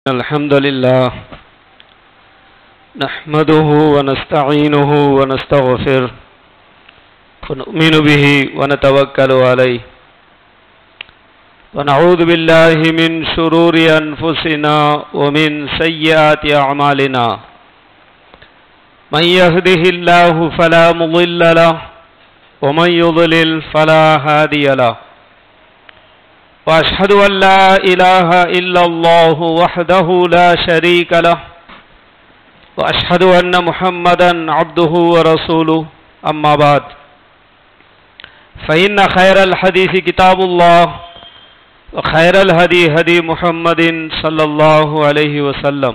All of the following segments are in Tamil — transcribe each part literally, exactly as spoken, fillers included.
الحمد لله نحمده ونستعينه ونستغفره ونؤمن به ونتوكل عليه ونعوذ بالله من شرور أنفسنا ومن سيئات أعمالنا من يهده الله فلا مضل له ومن يضلل فلا هادي له وأشهد أن لا إله إلا الله وحده لا شريك له وأشهد أن محمدا عبده ورسوله أما بعد فإن خير الحديث كتاب الله وخير الهدي هدي محمد صلى الله عليه وسلم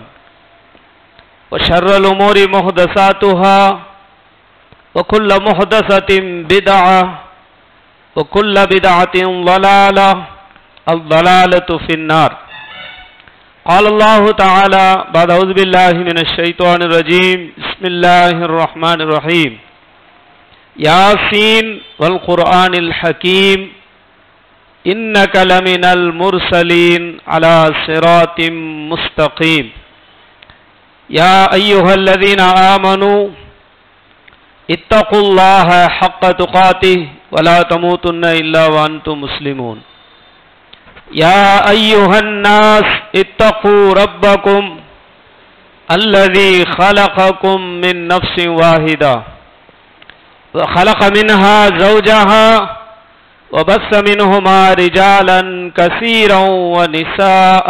وشر الأمور محدثاتها وكل محدثة بدعة وكل بدعة ضلالة الضلالة في النار. قال الله تعالى بعد أعوذ بالله من الشيطان الرجيم بسم الله الرحمن الرحيم ياسين والقرآن الحكيم إنك لمن المرسلين على صراط مستقيم. يا أيها الذين آمنوا اتقوا الله حق تقاته ولا تموتن إلا وأنتم مسلمون. يا أيها الناس اتقوا ربكم الذي خلقكم من نفس واحدة وخلق منها زوجها وبث منهما رجالا كثيرا ونساء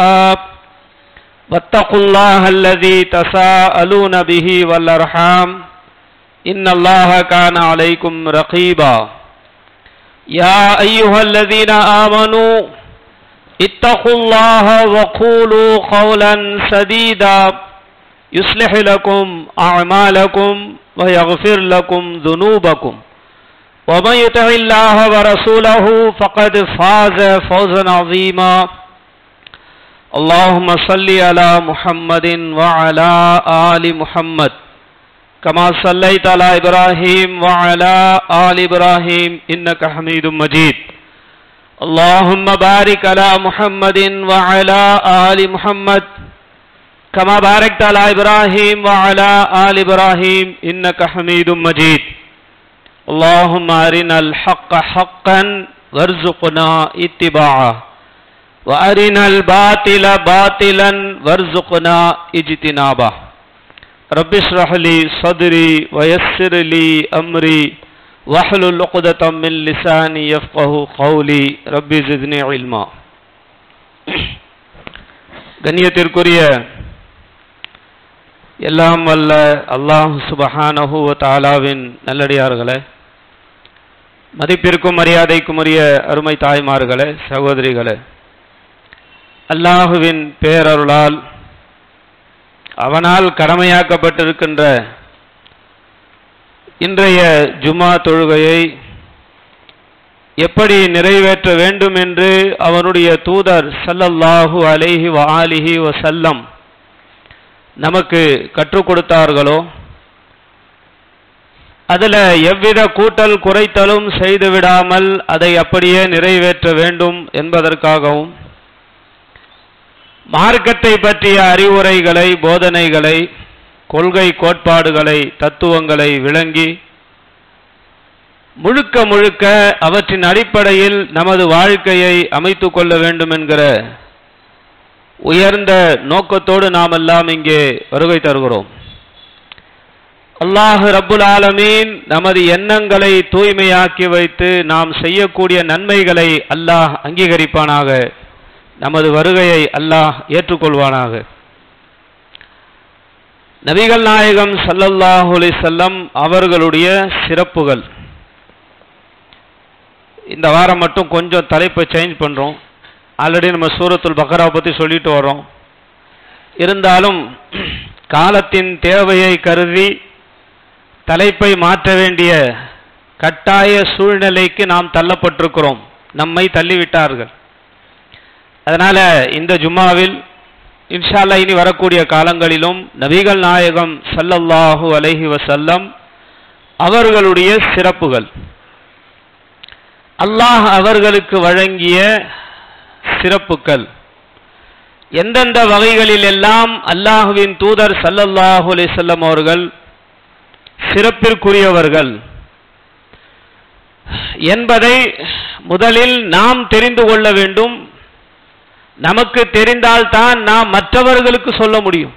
واتقوا الله الذي تساءلون به والأرحام إن الله كان عليكم رقيبا. يا أيها الذين آمنوا اتقوا الله وقولوا قولا سديدا يصلح لكم أعمالكم ويغفر لكم ذنوبكم ومن يطع الله ورسوله فقد فاز فوزا عظيما. اللهم صل على محمد وعلى آل محمد كما صليت على إبراهيم وعلى آل إبراهيم إنك حميد مجيد. اللهم بارك على محمد وعلى آل محمد كما باركت على إبراهيم وعلى آل إبراهيم إنك حميد مجيد. اللهم أرنا الحق حقا وارزقنا اتباعه وأرنا الباطل باطلا وارزقنا اجتنابه. رب اشرح لي صدري ويسر لي أمري واحلل عقدة من لساني يفقهوا قولي رب زدني علما. கண்ணியத்திற்குரிய எல்லாம் வல்ல அல்லாஹ் சுப்ஹானஹு வ தஆலாவின் நல்லடியார்களே, மதிப்பிற்கும் மரியாதைக்கும் உரிய அருமை தாய்மார்களே, சகோதரிகளே, அல்லாஹுவின் பேரருளால் அவனால் கடமையாக்கப்பட்டிருக்கின்ற இன்றைய ஜுமா தொழுகையை எப்படி நிறைவேற்ற வேண்டும் என்று அவனுடைய தூதர் ஸல்லல்லாஹு அலைஹி வஆலிஹி வஸல்லம் நமக்கு கற்றுக் கொடுத்தார்களோ அதில் எவ்வித கூட்டல் குறைத்தலும் செய்து விடாமல் அதை அப்படியே நிறைவேற்ற வேண்டும் என்பதற்காகவும் மார்க்கத்தை பற்றிய அறிவுரைகளை, போதனைகளை, கொள்கை கோட்பாடுகளை, தத்துவங்களை விளங்கி முழுக்க முழுக்க அவற்றின் அடிப்படையில் நமது வாழ்க்கையை அமைத்து கொள்ள வேண்டும் என்கிற உயர்ந்த நோக்கத்தோடு நாம் எல்லாம் இங்கே வருகை தருகிறோம். அல்லாஹ் ரப்புல் ஆலமீன் நமது எண்ணங்களை தூய்மையாக்கி வைத்து நாம் செய்யக்கூடிய நன்மைகளை அல்லாஹ் அங்கீகரிப்பானாக. நமது வருகையை அல்லாஹ் ஏற்றுக்கொள்வானாக. நபிகள் நாயகம் ஸல்லல்லாஹு அலைஹி வஸல்லம் அவர்களுடைய சிறப்புகள். இந்த வாரம் மட்டும் கொஞ்சம் தலைப்பை சேஞ்ச் பண்ணுறோம். ஆல்ரெடி நம்ம சூரத்துல் பக்ரா பற்றி சொல்லிட்டு வரோம். இருந்தாலும் காலத்தின் தேவையை கருதி தலைப்பை மாற்ற வேண்டிய கட்டாய சூழ்நிலைக்கு நாம் தள்ளப்பட்டிருக்கிறோம். நம்மை தள்ளிவிட்டார்கள். அதனால் இந்த ஜும்மாவில் இன்ஷா அல்லாஹ் இனி வரக்கூடிய காலங்களிலும் நபிகள் நாயகம் ஸல்லல்லாஹு அலைஹி வஸல்லம் அவர்களுடைய சிறப்புகள், அல்லாஹ் அவர்களுக்கு வழங்கிய சிறப்புகள், எந்தெந்த வகைகளில் எல்லாம் அல்லாஹ்வின் தூதர் ஸல்லல்லாஹு அலைஹி வஸல்லம் அவர்கள் சிறப்பிற்குரியவர்கள் என்பதை முதலில் நாம் தெரிந்து கொள்ள வேண்டும். நமக்கு தெரிந்தால்தான் நாம் மற்றவர்களுக்கு சொல்ல முடியும்.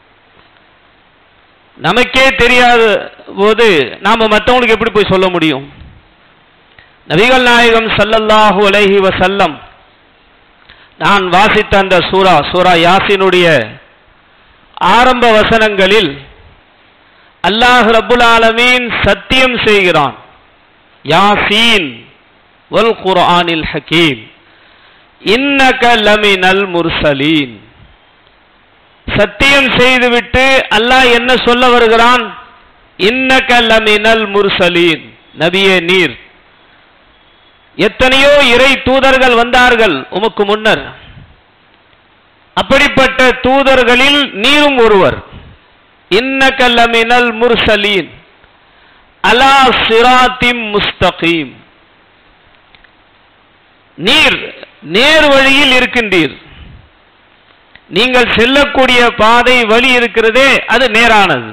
நமக்கே தெரியாத போது நாம மற்றவங்களுக்கு எப்படி போய் சொல்ல முடியும்? நபிகள் நாயகம் ஸல்லல்லாஹு அலைஹி வஸல்லம் நான் வாசித்த அந்த சூரா சூரா யாசினுடைய ஆரம்ப வசனங்களில் அல்லாஹ் ரப்புல் ஆலமீன் சத்தியம் செய்கிறான். யாசீன் வல் குர்ஆனில் ஹகீம் இன்னக லமினல் முர்சலீன். சத்தியம் செய்துவிட்டு அல்லாஹ் என்ன சொல்ல வருகிறான்? இன்னக லமினல் முர்சலீன். நபியே நீர், எத்தனையோ இறை தூதர்கள் வந்தார்கள் உமக்கு முன்னர், அப்படிப்பட்ட தூதர்களில் நீரும் ஒருவர். இன்னக லமினல் முர்சலீன் அலா சிராத்திம் முஸ்தகீம். நீர் நேர் வழியில் இருக்கின்றீர். நீங்கள் செல்லக்கூடிய பாதை வழி இருக்கிறதே அது நேரானது.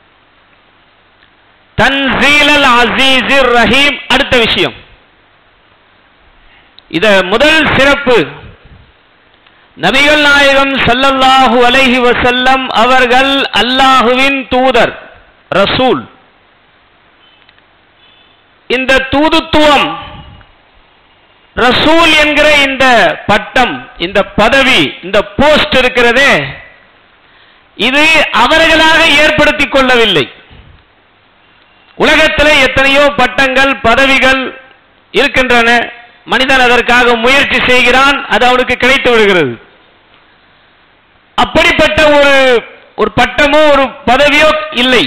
தன்சீலல் அஸீஸிர் ரஹீம். அடுத்த விஷயம், இத முதல் சிறப்பு, நபிகள் நாயகம் ஸல்லல்லாஹு அலைஹி வஸல்லம் அவர்கள் அல்லாஹுவின் தூதர், ரசூல். இந்த தூதுத்துவம், ரசூல் என்கிற இந்த பட்டம், இந்த பதவி, இந்த போஸ்ட் இருக்கிறதே, இது அவர்களாக ஏற்படுத்திக் கொள்ளவில்லை. உலகத்தில் எத்தனையோ பட்டங்கள் பதவிகள் இருக்கின்றன. மனிதன் அதற்காக முயற்சி செய்கிறான், அது அவனுக்கு கிடைத்து விடுகிறது. அப்படிப்பட்ட ஒரு ஒரு பட்டமோ ஒரு பதவியோ இல்லை.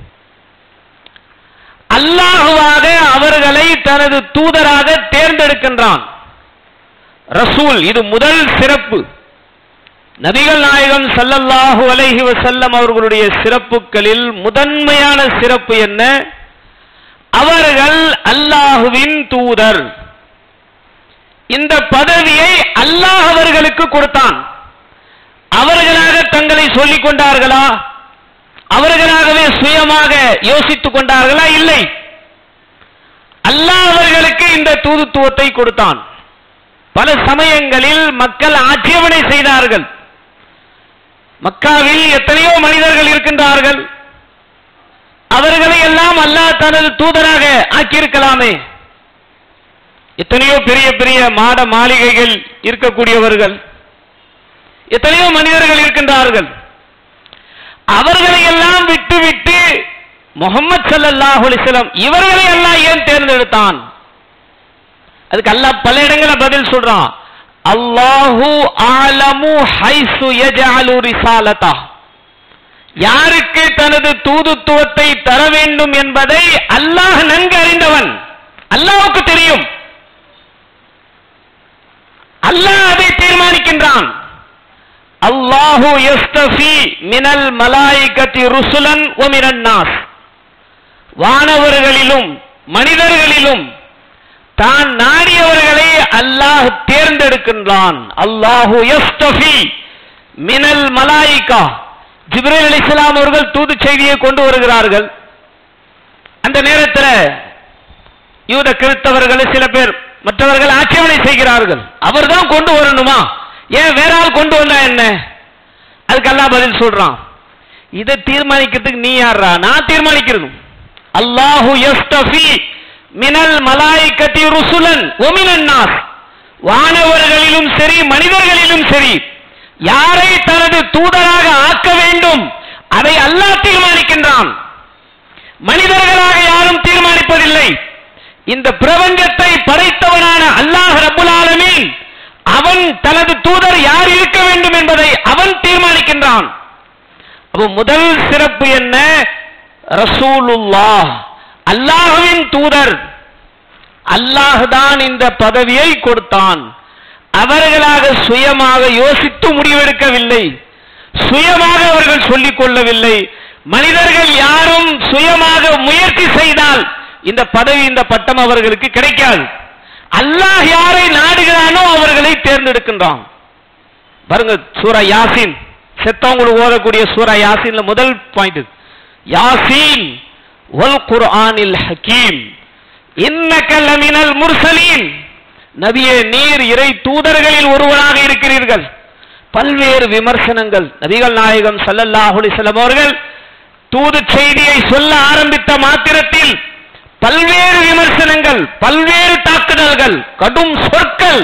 அல்லாஹுவாக அவர்களை தனது தூதராக தேர்ந்தெடுக்கின்றான். ரசூல், இது முதல் சிறப்பு. நபிகள் நாயகம் ஸல்லல்லாஹு அலைஹி வஸல்லம் அவர்களுடைய சிறப்புகளில் முதன்மையான சிறப்பு என்ன? அவர்கள் அல்லாஹுவின் தூதர். இந்த பதவியை அல்லாஹ் அவர்களுக்கு கொடுத்தான். அவர்களாக தங்களை சொல்லிக் கொண்டார்களா? அவர்களாகவே சுயமாக யோசித்துக் கொண்டார்களா? இல்லை. அல்லாஹ் அவர்களுக்கு இந்த தூதுத்துவத்தை கொடுத்தான். பல சமயங்களில் மக்கள் ஆட்சேபனை செய்தார்கள். மக்காவில் எத்தனையோ மனிதர்கள் இருக்கின்றார்கள், அவர்களை எல்லாம் அல்லாஹ் தனது தூதராக ஆக்கியிருக்கலாமே. எத்தனையோ பெரிய பெரிய மாட மாளிகைகள் இருக்கக்கூடியவர்கள், எத்தனையோ மனிதர்கள் இருக்கின்றார்கள். அவர்களை எல்லாம் விட்டுவிட்டு முஹம்மது ஸல்லல்லாஹு அலைஹி வஸல்லம் இவர்களை எல்லாம் ஏன் தேர்ந்தெடுத்தான்? அதுக்கு அல்லாஹ் பல இடங்களில் பதில் சொல்றான். அல்லாஹு ஆலமு ஹைசு யஜஅலு ரிசாலதா. யாருக்கு தனது தூதுத்துவத்தை தர வேண்டும் என்பதை அல்லாஹ் நன்கு அறிந்தவன். அல்லாஹ்வுக்கு தெரியும். அல்லாஹ் அதை தீர்மானிக்கின்றான். அல்லாஹு யஸ்தஃபி மினல் மலாயிகத்தி ருசுலன் வ மினன் நாஸ். வானவர்களிலும் மனிதர்களிலும் தான் நாடியவர்களை அல்லாஹ் தேர்ந்தெடுக்கின்றான். அல்லாஹு யஸ்தஃபி மினல் மலாயிகா. ஜிப்ரீல் அலைஹிஸ்ஸலாம் அவர்கள் தூது செய்தியை கொண்டு வருகிறார்கள். அந்த நேரத்தில் யூத கிறிஸ்தவர்கள் சில பேர், மற்றவர்கள் ஆட்சேபனை செய்கிறார்கள். அவர் தான் கொண்டு வரணுமா, ஏன் வேற ஆள் கொண்டு வந்தா என்ன? அதுக்கு அல்லாஹ் பதில் சொல்றான், இதை தீர்மானிக்கிறதுக்கு நீ யாரா? நான் தீர்மானிக்கிறது. அல்லாஹு யஸ்தஃபி மினல் மலாயிகத்தி ருசுலன் வ மினன் நாஸ். வானவர்களிலும் சரி மனிதர்களிலும் சரி யாரை தனது தூதராக ஆக்க வேண்டும் அதை அல்லாஹ் தீர்மானிக்கின்றான். மனிதர்களாக யாரும் தீர்மானிப்பதில்லை. இந்த பிரபஞ்சத்தை படைத்தவனான அல்லாஹ் ரப்புல் ஆலமீன் அவன் தனது தூதர் யார் இருக்க வேண்டும் என்பதை அவன் தீர்மானிக்கின்றான். அப்போ முதல் சிறப்பு என்ன? ரசூலுல்லாஹ், அல்லாஹ்வின் தூதர். அல்லாஹ் தான் இந்த பதவியை கொடுத்தான். அவர்களாக சுயமாக யோசித்து முடிவெடுக்கவில்லை, சுயமாக அவர்கள் சொல்லிக் கொள்ளவில்லை. மனிதர்கள் யாரும் சுயமாக முயற்சி செய்தால் இந்த பதவி, இந்த பட்டம் அவர்களுக்கு கிடைக்காது. அல்லாஹ் யாரை நாடுகிறானோ அவர்களை தேர்ந்தெடுக்கின்றான். பாருங்க, சூரா யாசீன், செத்தவங்களுக்கு ஓதக்கூடிய சூரா யாசீன்ல முதல் பாயிண்ட் யாசீன் வல் குர்ஆனில் ஹகீம் இன்னக லமினல் முர்சலீன். நபியே, நீர் இறை தூதர்களில் ஒருவராக இருக்கிறீர்கள். பல்வேறு விமர்சனங்கள். நபிகள் நாயகம் ஸல்லல்லாஹு அலைஹி வஸல்லம் அவர்கள் தூது செய்தியை சொல்ல ஆரம்பித்த மாத்திரத்தில் பல்வேறு விமர்சனங்கள், பல்வேறு தாக்குதல்கள், கடும் சொற்கள்.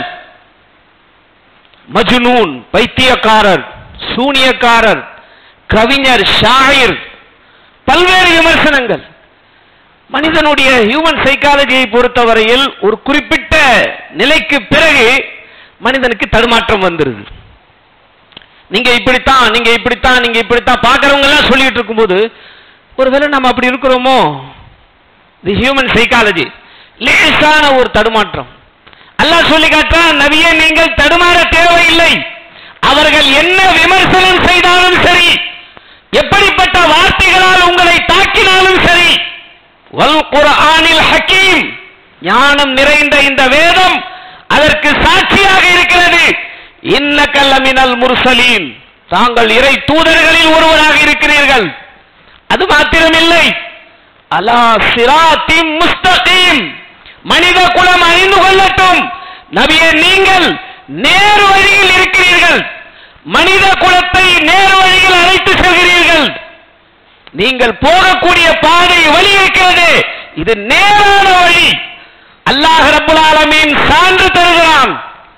மஜ்னூன், பைத்தியக்காரர், சூனியக்காரர், கவிஞர், ஷாயிர், பல்வேறு விமர்சனங்கள். மனிதனுடைய ஹியூமன் சைக்காலஜியை பொறுத்தவரையில் ஒரு குறிப்பிட்ட நிலைக்கு பிறகு மனிதனுக்கு தடுமாற்றம் வந்துருது. நீங்க இப்படித்தான், நீங்க இப்படித்தான், நீங்க இப்படித்தான் பார்க்கறவங்க எல்லாம் சொல்லிட்டு இருக்கும்போது ஒருவேளை நம்ம அப்படி இருக்கிறோமோ? தி ஹியூமன் சைக்காலஜி லேசான ஒரு தடுமாற்றம். அல்லாஹ் சொல்லி காட்டுறான், நபியே நீங்கள் தடுமாற தேவையில்லை. அவர்கள் என்ன விமர்சனம் செய்தாலும் சரி, எப்படிப்பட்ட வார்த்தைகளால் உங்களை தாக்கினாலும் சரி, வல் குர்ஆனில் ஹகீம், ஞானம் நிறைந்த இந்த வேதம் அதற்கு சாட்சியாக இருக்கிறது. இன்னக லமினல் முர்சலீன், தாங்கள் இறை தூதர்களில் ஒருவராக இருக்கிறீர்கள். அது மாத்திரமில்லை, அலா சிராத்தின் முஸ்தகீம், மனித குலம் அறிந்து கொள்ளட்டும், நபியே நீங்கள் நேர் வழியில் இருக்கிறீர்கள். மனித குலத்தை நேர் வழியில் அழைத்து செல்கிறீர்கள். நீங்கள் போகக்கூடிய பாதை வழி இருக்கிறது, இது நேரான வழி. அல்லாஹ் ரப்பல் ஆலமீன் சான்று தருகிறான்.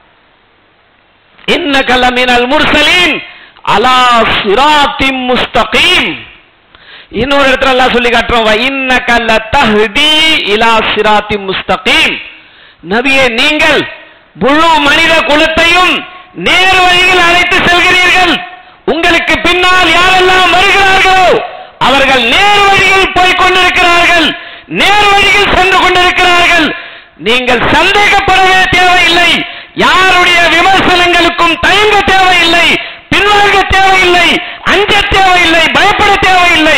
இன்னக லமினல் முர்சலீன் அலா சிராத்தின் முஸ்தகீம். இன்னொரு இடத்துல அல்லாஹ் சொல்லி காட்டுறான், வ இன்னக லதஹ்தி இலா சிராத்தின் முஸ்தகீம். நபியே நீங்கள் முழு மனித குலத்தையும் நேர் வழியில் அழைத்து செல்கிறீர்கள். உங்களுக்கு பின்னால் யாரெல்லாம் வருகிறார்களோ அவர்கள் நேர் வழியில் போய் கொண்டிருக்கிறார்கள், நேர் வழியில் சென்று கொண்டிருக்கிறார்கள். நீங்கள் சந்தேகப்படவே தேவையில்லை, யாருடைய விமர்சனங்களுக்கும் தயங்க தேவையில்லை, பின்வாங்க தேவையில்லை, அஞ்ச தேவையில்லை, பயப்பட தேவையில்லை.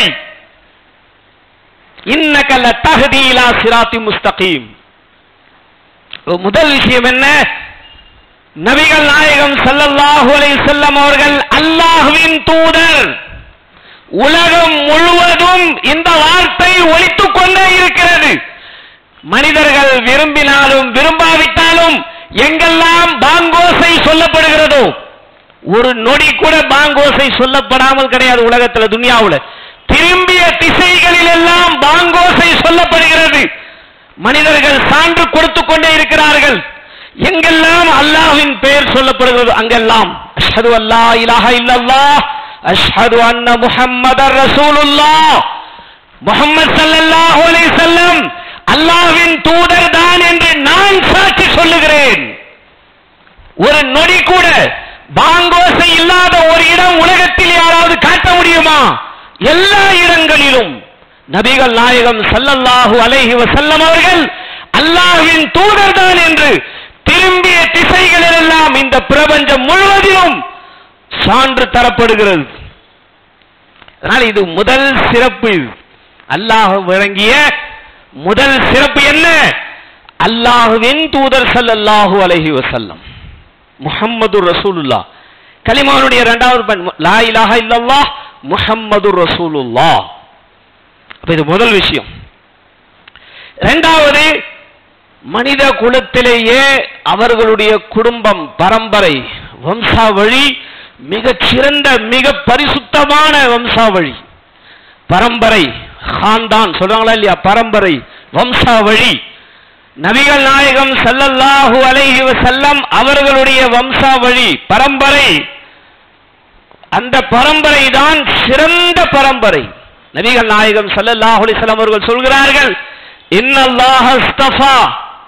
இன்னக லதஹ்தி இலா சிராத்தின் முஸ்தகீம். முதல் விஷயம் என்ன? நபிகள் நாயகம் ஸல்லல்லாஹு அலைஹி வஸல்லம் அவர்கள் அல்லாஹ்வின் தூதர். உலகம் முழுவதும் இந்த வார்த்தை ஒலித்துக் கொண்டே இருக்கிறது. மனிதர்கள் விரும்பினாலும் விரும்பாவிட்டாலும் எங்கெல்லாம் பாங்கோசை சொல்லப்படுகிறதோ, ஒரு நொடி கூட பாங்கோசை சொல்லப்படாமல் கிடையாது உலகத்தில், துனியாவில் திரும்பிய திசைகளில் எல்லாம் பாங்கோசை சொல்லப்படுகிறது. மனிதர்கள் சான்று கொடுத்துக் கொண்டே இருக்கிறார்கள். எங்கெல்லாம் அல்லாஹ்வின் பெயர் சொல்லப்படுகிறது அங்கெல்லாம் அஷ்ஹது அல்லா இலாஹா இல்லல்லாஹ் அஷ்ஹது அன்ன முஹம்மதர் ரசூலுல்லாஹ், முஹம்மது ஸல்லல்லாஹு அலைஹி வஸல்லம் அல்லாஹ்வின் தூதர் தான் என்று நான் சாட்சி சொல்லுகிறேன். ஒரு நொடி கூட பாங்கோசை இல்லாத ஒரு இடம் உலகத்தில் யாராவது காட்ட முடியுமா? எல்லா இடங்களிலும் நபிகள் நாயகம் ஸல்லல்லாஹு அலைஹி வஸல்லம் அவர்கள் அல்லாஹ்வின் தூதர் தான் என்று திரும்பிய திசைகளில் எல்லாம் இந்த பிரபஞ்சம் முழுவதிலும் சான்று தரப்படுகிறது. அதனால் இது முதல் சிறப்பு. அல்லாஹ் வழங்கிய முதல் சிறப்பு என்ன? அல்லாஹ்வின் தூதர் ஸல்லல்லாஹு அலைஹி வஸல்லம் முஹம்மதுர் ரசூலுல்லாஹ். கலிமாவுடைய இரண்டாவது லா இலாஹா இல்லல்லாஹ் முஹம்மதுர் ரசூலுல்லாஹ். இது முதல் விஷயம். இரண்டாவது, மனித குலத்திலேயே அவர்களுடைய குடும்பம், பரம்பரை, வம்சாவழி மிகச் சிறந்த மிக பரிசுத்தமான வம்சாவழி. பரம்பரை, கான்தான் சொல்றாங்களா இல்லையா, பரம்பரை, வம்சாவழி. நபிகள் நாயகம் ஸல்லல்லாஹு அலைஹி வஸல்லம் அவர்களுடைய வம்சாவழி, பரம்பரை, அந்த பரம்பரை தான் சிறந்த பரம்பரை. நபிகள் நாயகம் ஸல்லல்லாஹு அலைஹி வஸல்லம் அவர்கள் சொல்கிறார்கள், இன்னல்லாஹ அஸ்தஃபா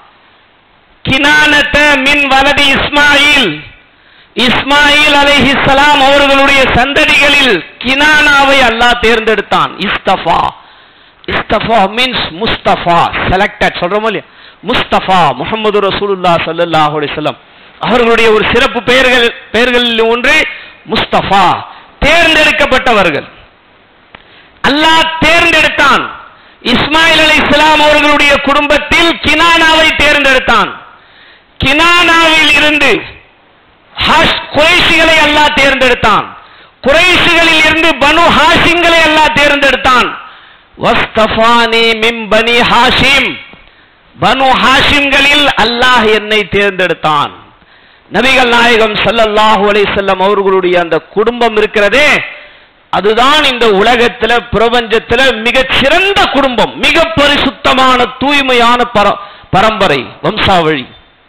கினானத மின் வலதி இஸ்மாயில். இஸ்மாயில் அலைஹிஸ்ஸலாம் அவர்களுடைய சந்ததிகளில் கினானாவை அல்லாஹ் தேர்ந்தெடுத்தான். இஸ்தஃபா, இஸ்தஃபா மீன்ஸ் முஸ்தஃபா, செலக்டட் சொல்றோமோ இல்லையா. முஸ்தஃபா முஹம்மது ரசூலுல்லாஹ் ஸல்லல்லாஹு அலைஹி வஸல்லம் அவர்களுடைய ஒரு சிறப்பு பெயர்கள் பெயர்களில் ஒன்று முஸ்தஃபா, தேர்ந்தெடுக்கப்பட்டவர்கள். அல்லாஹ் தேர்ந்தெடுத்தான். இஸ்மாயில் அலைஹிஸ்ஸலாம் அவர்களுடைய குடும்பத்தில் கினானாவை தேர்ந்தெடுத்தான். கினானாவில் இருந்து குறைஷிகளை அல்லாஹ் தேர்ந்தெடுத்தான். குறைஷிகளில் இருந்து பனு ஹாஷிம்களை அல்லாஹ் தேர்ந்தெடுத்தான். வஸ்தஃபானி மின் பனி ஹாஷிம், பனு ஹாஷிம்களில் அல்லாஹ் என்னை தேர்ந்தெடுத்தான். நபிகள் நாயகம் ஸல்லல்லாஹு அலைஹி வஸல்லம் அவர்களுடைய அந்த குடும்பம் இருக்கிறதே, அதுதான் இந்த உலகத்துல பிரபஞ்சத்துல மிகச் சிறந்த குடும்பம், மிக பரிசுத்தமான தூய்மையான பரம்பரை வம்சாவழி.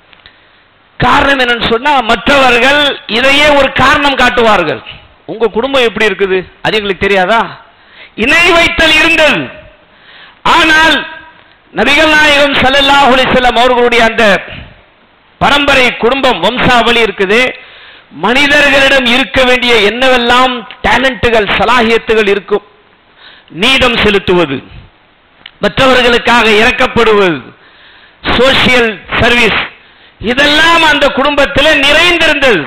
காரணம் என்னன்னு சொன்னா, மற்றவர்கள் இதையே ஒரு காரணம் காட்டுவார்கள். உங்க குடும்பம் எப்படி இருக்குது அது எங்களுக்கு தெரியாதா? இணை வைத்தல் இருந்தது. ஆனால் நபிகள் நாயகம் ஸல்லல்லாஹு அலைஹி வஸல்லம் அவர்களுடைய அந்த பரம்பரை குடும்பம் வம்சாவளி இருக்குது. மனிதர்களிடம் இருக்க வேண்டிய என்னவெல்லாம் டேலண்ட்டுகள் சலாஹியத்துகள் இருக்கும், நீதம் செலுத்துவது, மற்றவர்களுக்காக இறக்கப்படுவது, சோசியல் சர்வீஸ், இதெல்லாம் அந்த குடும்பத்தில் நிறைந்திருந்தது.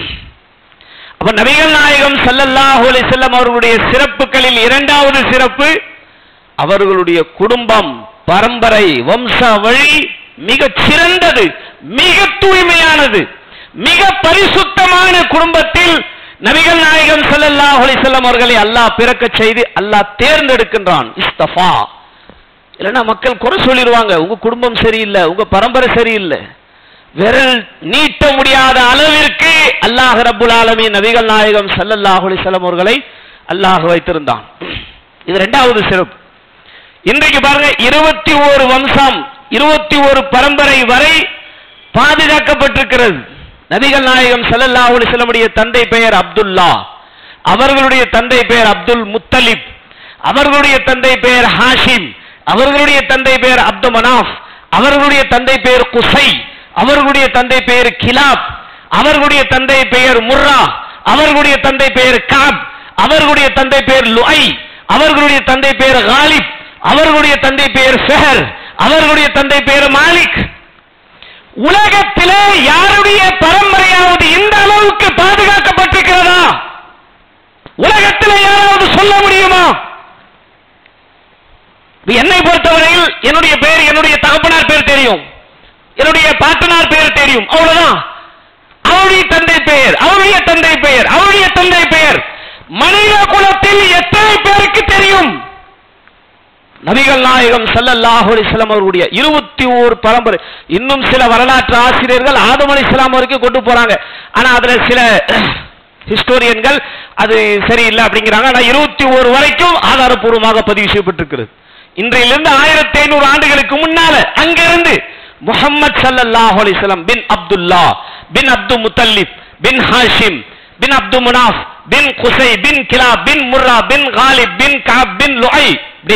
அப்ப நபிகள் நாயகம் ஸல்லல்லாஹு அலைஹி வஸல்லம் அவர்களுடைய சிறப்புகளில் இரண்டாவது சிறப்பு, அவர்களுடைய குடும்பம் பரம்பரை வம்சாவழி மிகச் சிறந்தது, மிக தூய்மையானது, மிக பரிசுத்தமான குடும்பத்தில் நபிகள் நாயகம் ஸல்லல்லாஹு அலைஹி வஸல்லம் அவர்களை அல்லாஹ் பிறக்க செய்து அல்லாஹ் தேர்ந்தெடுக்கின்றான். இஸ்தஃபா. இல்லைன்னா மக்கள் குறை சொல்லிடுவாங்க, உங்க குடும்பம் சரியில்லை, உங்க பரம்பரை சரியில்லை. விரல் நீட்ட முடியாத அளவிற்கு அல்லாஹ் ரப்புல் ஆலமீன் நபிகள் நாயகம் ஸல்லல்லாஹு அலைஹி வஸல்லம் அவர்களை அல்லாஹ் வைத்திருந்தான். இது இரண்டாவது சிறப்பு. இன்றைக்கு பாருங்க, இருபத்தி ஓரு வம்சம், இருபத்தி ஓரு பரம்பரை வரை பாதுகாக்கப்பட்டிருக்கிறது. நபிகள் நாயகம் ஸல்லல்லாஹு அலைஹி வஸல்லம் உடைய தந்தை பெயர் அப்துல்லா, அவர்களுடைய தந்தை பெயர் அப்துல் முத்தலிப், அவர்களுடைய தந்தை பெயர் ஹாஷிம், அவர்களுடைய தந்தை பெயர் அப்து மனாஃப், அவர்களுடைய தந்தை பெயர் குசை, அவர்களுடைய தந்தை பெயர் கிலாப், அவர்களுடைய தந்தை பெயர் முர்ரா, அவர்களுடைய தந்தை பெயர் காப், அவர்களுடைய தந்தை பெயர் லுஐ, அவர்களுடைய தந்தை பெயர் காலிப், அவர்களுடைய தந்தை பெயர் ஃபஹர், அவர்களுடைய தந்தை பெயர் மாலிக். உலகத்திலே யாருடைய பரம்பரையாவது இந்த அளவுக்கு பாதுகாக்கப்பட்டிருக்கிறதா? உலகத்திலே யாராவது சொல்ல முடியுமா? என்னை பொறுத்தவரையில் என்னுடைய பெயர், என்னுடைய தகப்பனார் பெயர் தெரியும், என்னுடைய பாட்டனார் பெயர் தெரியும், அவ்வளவுதான். அவருடைய தந்தை பெயர், அவருடைய தந்தை பெயர், அவருடைய தந்தை பெயர் மனித குலத்தில் எத்தனை பேருக்கு தெரியும்? நபிகள் நாயகம் ஸல்லல்லாஹு அலைஹி வஸல்லம் அவர்களுடைய இருபத்தி ஓரு பரம்பரை. இன்னும் சில வரலாற்று ஆசிரியர்கள் ஆதம் அலைஹிஸ்ஸலாம் வரைக்கும் கொண்டு போறாங்க. ஆனா அதுல சில ஹிஸ்டோரியன்கள் அது சரியில்லை அப்படிங்கிறாங்க. ஆனா இருபத்தி ஓரு வரைக்கும் ஆதாரப்பூர்வமாக பதிவு செய்யப்பட்டிருக்கிறது. இன்றையிலிருந்து ஆயிரத்தி ஐநூறு ஆண்டுகளுக்கு முன்னால அங்கிருந்து முஹம்மது ஸல்லல்லாஹு அலைஹி வஸல்லம் பின் அப்துல்லா பின் அப்து முத்தலிப் பின் ஹாஷிம் பின் அப்து முனாஃப் பின் குசை பின் கிலாப் பின் முர்ரா பின் காலிப் பின் காப் பின் லுஐ,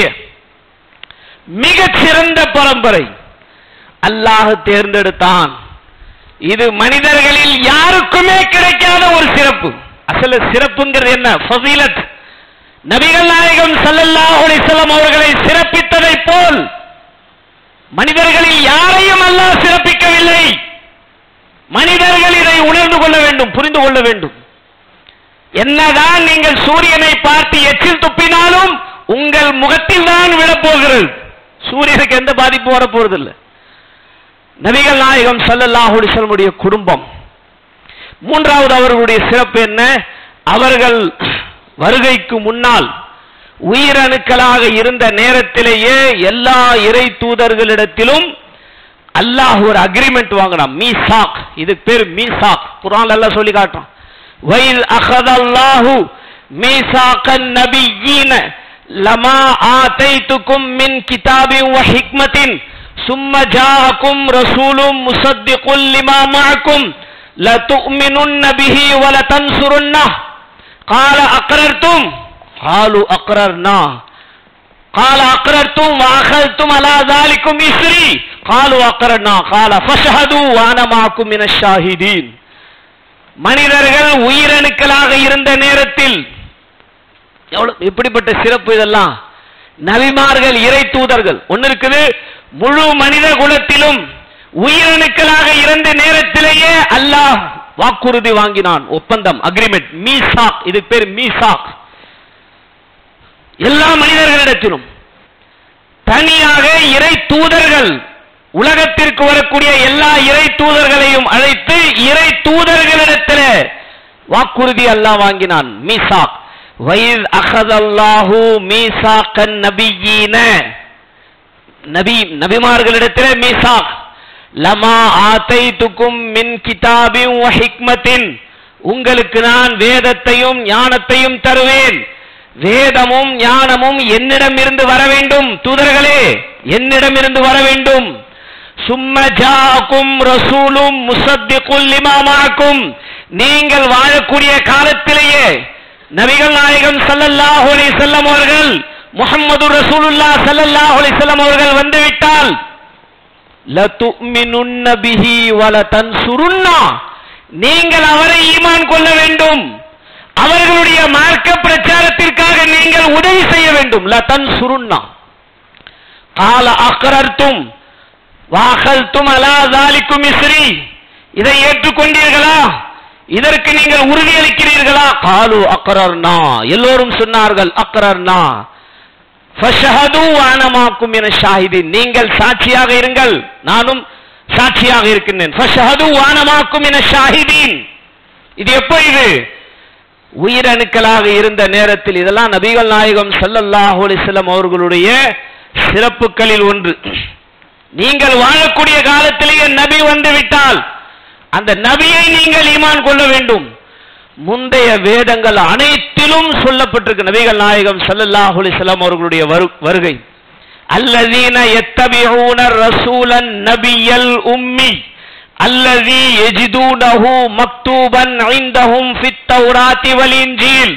மிகச் சிறந்த பரம்பரை அல்லாஹ் தேர்ந்தெடுத்தான். இது மனிதர்களில் யாருக்குமே கிடைக்காத ஒரு சிறப்பு. அசல சிறப்புங்கிறது என்ன? ஃபஸீலத். நபிகள் நாயகம் ஸல்லல்லாஹு அலைஹி வஸல்லம் அவர்களை சிறப்பித்ததை போல் மனிதர்களில் யாரையும் அல்லாஹ் சிறப்பிக்கவில்லை. மனிதர்கள் இதை உணர்ந்து கொள்ள வேண்டும், புரிந்து கொள்ள வேண்டும். என்னதான் நீங்கள் சூரியனை பார்த்து எச்சில் துப்பினாலும் உங்கள் முகத்தில் தான் விழப்போகிறது, சூரியனுக்கு எந்த பாதிப்பு வரப்போறதில்லை. நபிகள் நாயகம் ஸல்லல்லாஹு அலைஹி வஸல்லம் உடைய குடும்பம். மூன்றாவது அவர்களுடைய சிறப்பு என்ன? அவர்கள் வருகைக்கு முன்னால் உயிரணுக்களாக இருந்த நேரத்திலேயே எல்லா இறை தூதர்களிடத்திலும் அல்லாஹ் ஒரு அக்ரிமெண்ட் வாங்கினான், மீசாக். இதுக்கு பேர் மீசாக். குர்ஆன்ல அல்லாஹ் சொல்லி காட்டுறான், வைல் அகதல்லாஹு மீசாக்கன் நபியீன லமா ஆதைதுக்கும் மின் கிதாபின் வ ஹிக்மத்தின் சும்ம ஜாஅக்கும் ரசூலும் முஸத்திகுல் லிமா மஅக்கும் லதுமினுன்ன பிஹி வ லதன்சுருன்னஹ் قال أقررتم قالوا أقررنا قال أقررتم وأخذتم على ذلكم إصري قالوا أقررنا قال فاشهدوا وأنا معكم من الشاهدين. மனிதர்கள் உயிரணுக்களாக இருந்த நேரத்தில் எப்படிப்பட்ட சிறப்பு இதெல்லாம்! நபிமார்கள் இறை தூதர்கள் ஒன்னு இருக்குது, முழு மனித குலத்திலும் உயிரணுக்களாக இருந்த நேரத்திலேயே அல்லாஹ் வாக்குறுதி வாங்கினான், ஒப்பந்தம், அக்ரிமெண்ட், மீசாக். இதுக்கு பேர் மீசாக். எல்லா மனிதர்களிடத்திலும் தனியாக இறை தூதர்கள் உலகத்திற்கு வரக்கூடிய எல்லா இறை தூதர்களையும் அழைத்து இறை தூதர்களிடத்தில் வாக்குறுதி அல்லாஹ் வாங்கினான். மீசாக் வைத் அகதல்லாஹு மீசாக்கன் நபியீன, நபி நபிமார்களிடத்தில் மீசாக், லமா ஆதைதுக்கும் மின் கிதாபின் வ ஹிக்மத்தின், உங்களுக்கு நான் வேதத்தையும் ஞானத்தையும் தருவேன். வேதமும் ஞானமும் என்னிடமிருந்து வர வேண்டும், தூதர்களே என்னிடமிருந்து வர வேண்டும். சும்ம ஜாஅக்கும் ரசூலும் முஸத்திகுல் லிமா மஅக்கும், நீங்கள் வாழக்கூடிய காலத்திலேயே நபிகள் நாயகம் ஸல்லல்லாஹு அலைஹி வஸல்லம் அவர்கள், முஹம்மது ரசூலுல்லாஹ் ஸல்லல்லாஹு அலைஹி வஸல்லம் அவர்கள் வந்துவிட்டால் லதுமினுன்ன பிஹி வலதன்சுருன்னா, நீங்கள் அவரை ஈமான் கொள்ள வேண்டும், அவர்களுடைய மார்க்க பிரச்சாரத்திற்காக நீங்கள் உதவி செய்ய வேண்டும். லதன்சுருன்னா கால அக்ரர்தும் வாகல்தும் அலா ஸாலிகும் இஸ்ரி, இதை ஏற்றுக்கொண்டீர்களா, இதற்கு நீங்கள் உறுதியளிக்கிறீர்களா? காலு அக்ரர்னா, எல்லோரும் சொன்னார்கள் அக்ரர்னா. ஃபஷஹது வஅனா மாக்கும் மின ஷாஹிதீன், நீங்கள் சாட்சியாக இருங்கள், நானும் சாட்சியாக இருக்கின்றேன். ஃபஷஹது வஅனா மாக்கும் மின ஷாஹிதீன், இது எப்போ? இது உயிரணுக்களாக இருந்த நேரத்தில். இதெல்லாம் நபிகள் நாயகம் ஸல்லல்லாஹு அலைஹி வஸல்லம் அவர்களுடைய சிறப்புகளில் ஒன்று. நீங்கள் வாழக்கூடிய காலத்திலேயே நபி வந்து விட்டால் அந்த நபியை நீங்கள் ஈமான் கொள்ள வேண்டும். முந்தைய வேதங்கள் அனைத்திலும் சொல்லப்பட்டிருக்கு நபிகள் நாயகம் ஸல்லல்லாஹு அலைஹி வஸல்லம் அவர்களுடைய வருகை. அல்லதீன யத்தபிஊன ரசூலன் நபியல் உம்மி அல்லதி யஜிதூனஹு மக்தூபன் இன்தஹும் ஃபித் தௌராத்தி வல் இன்ஜீல்.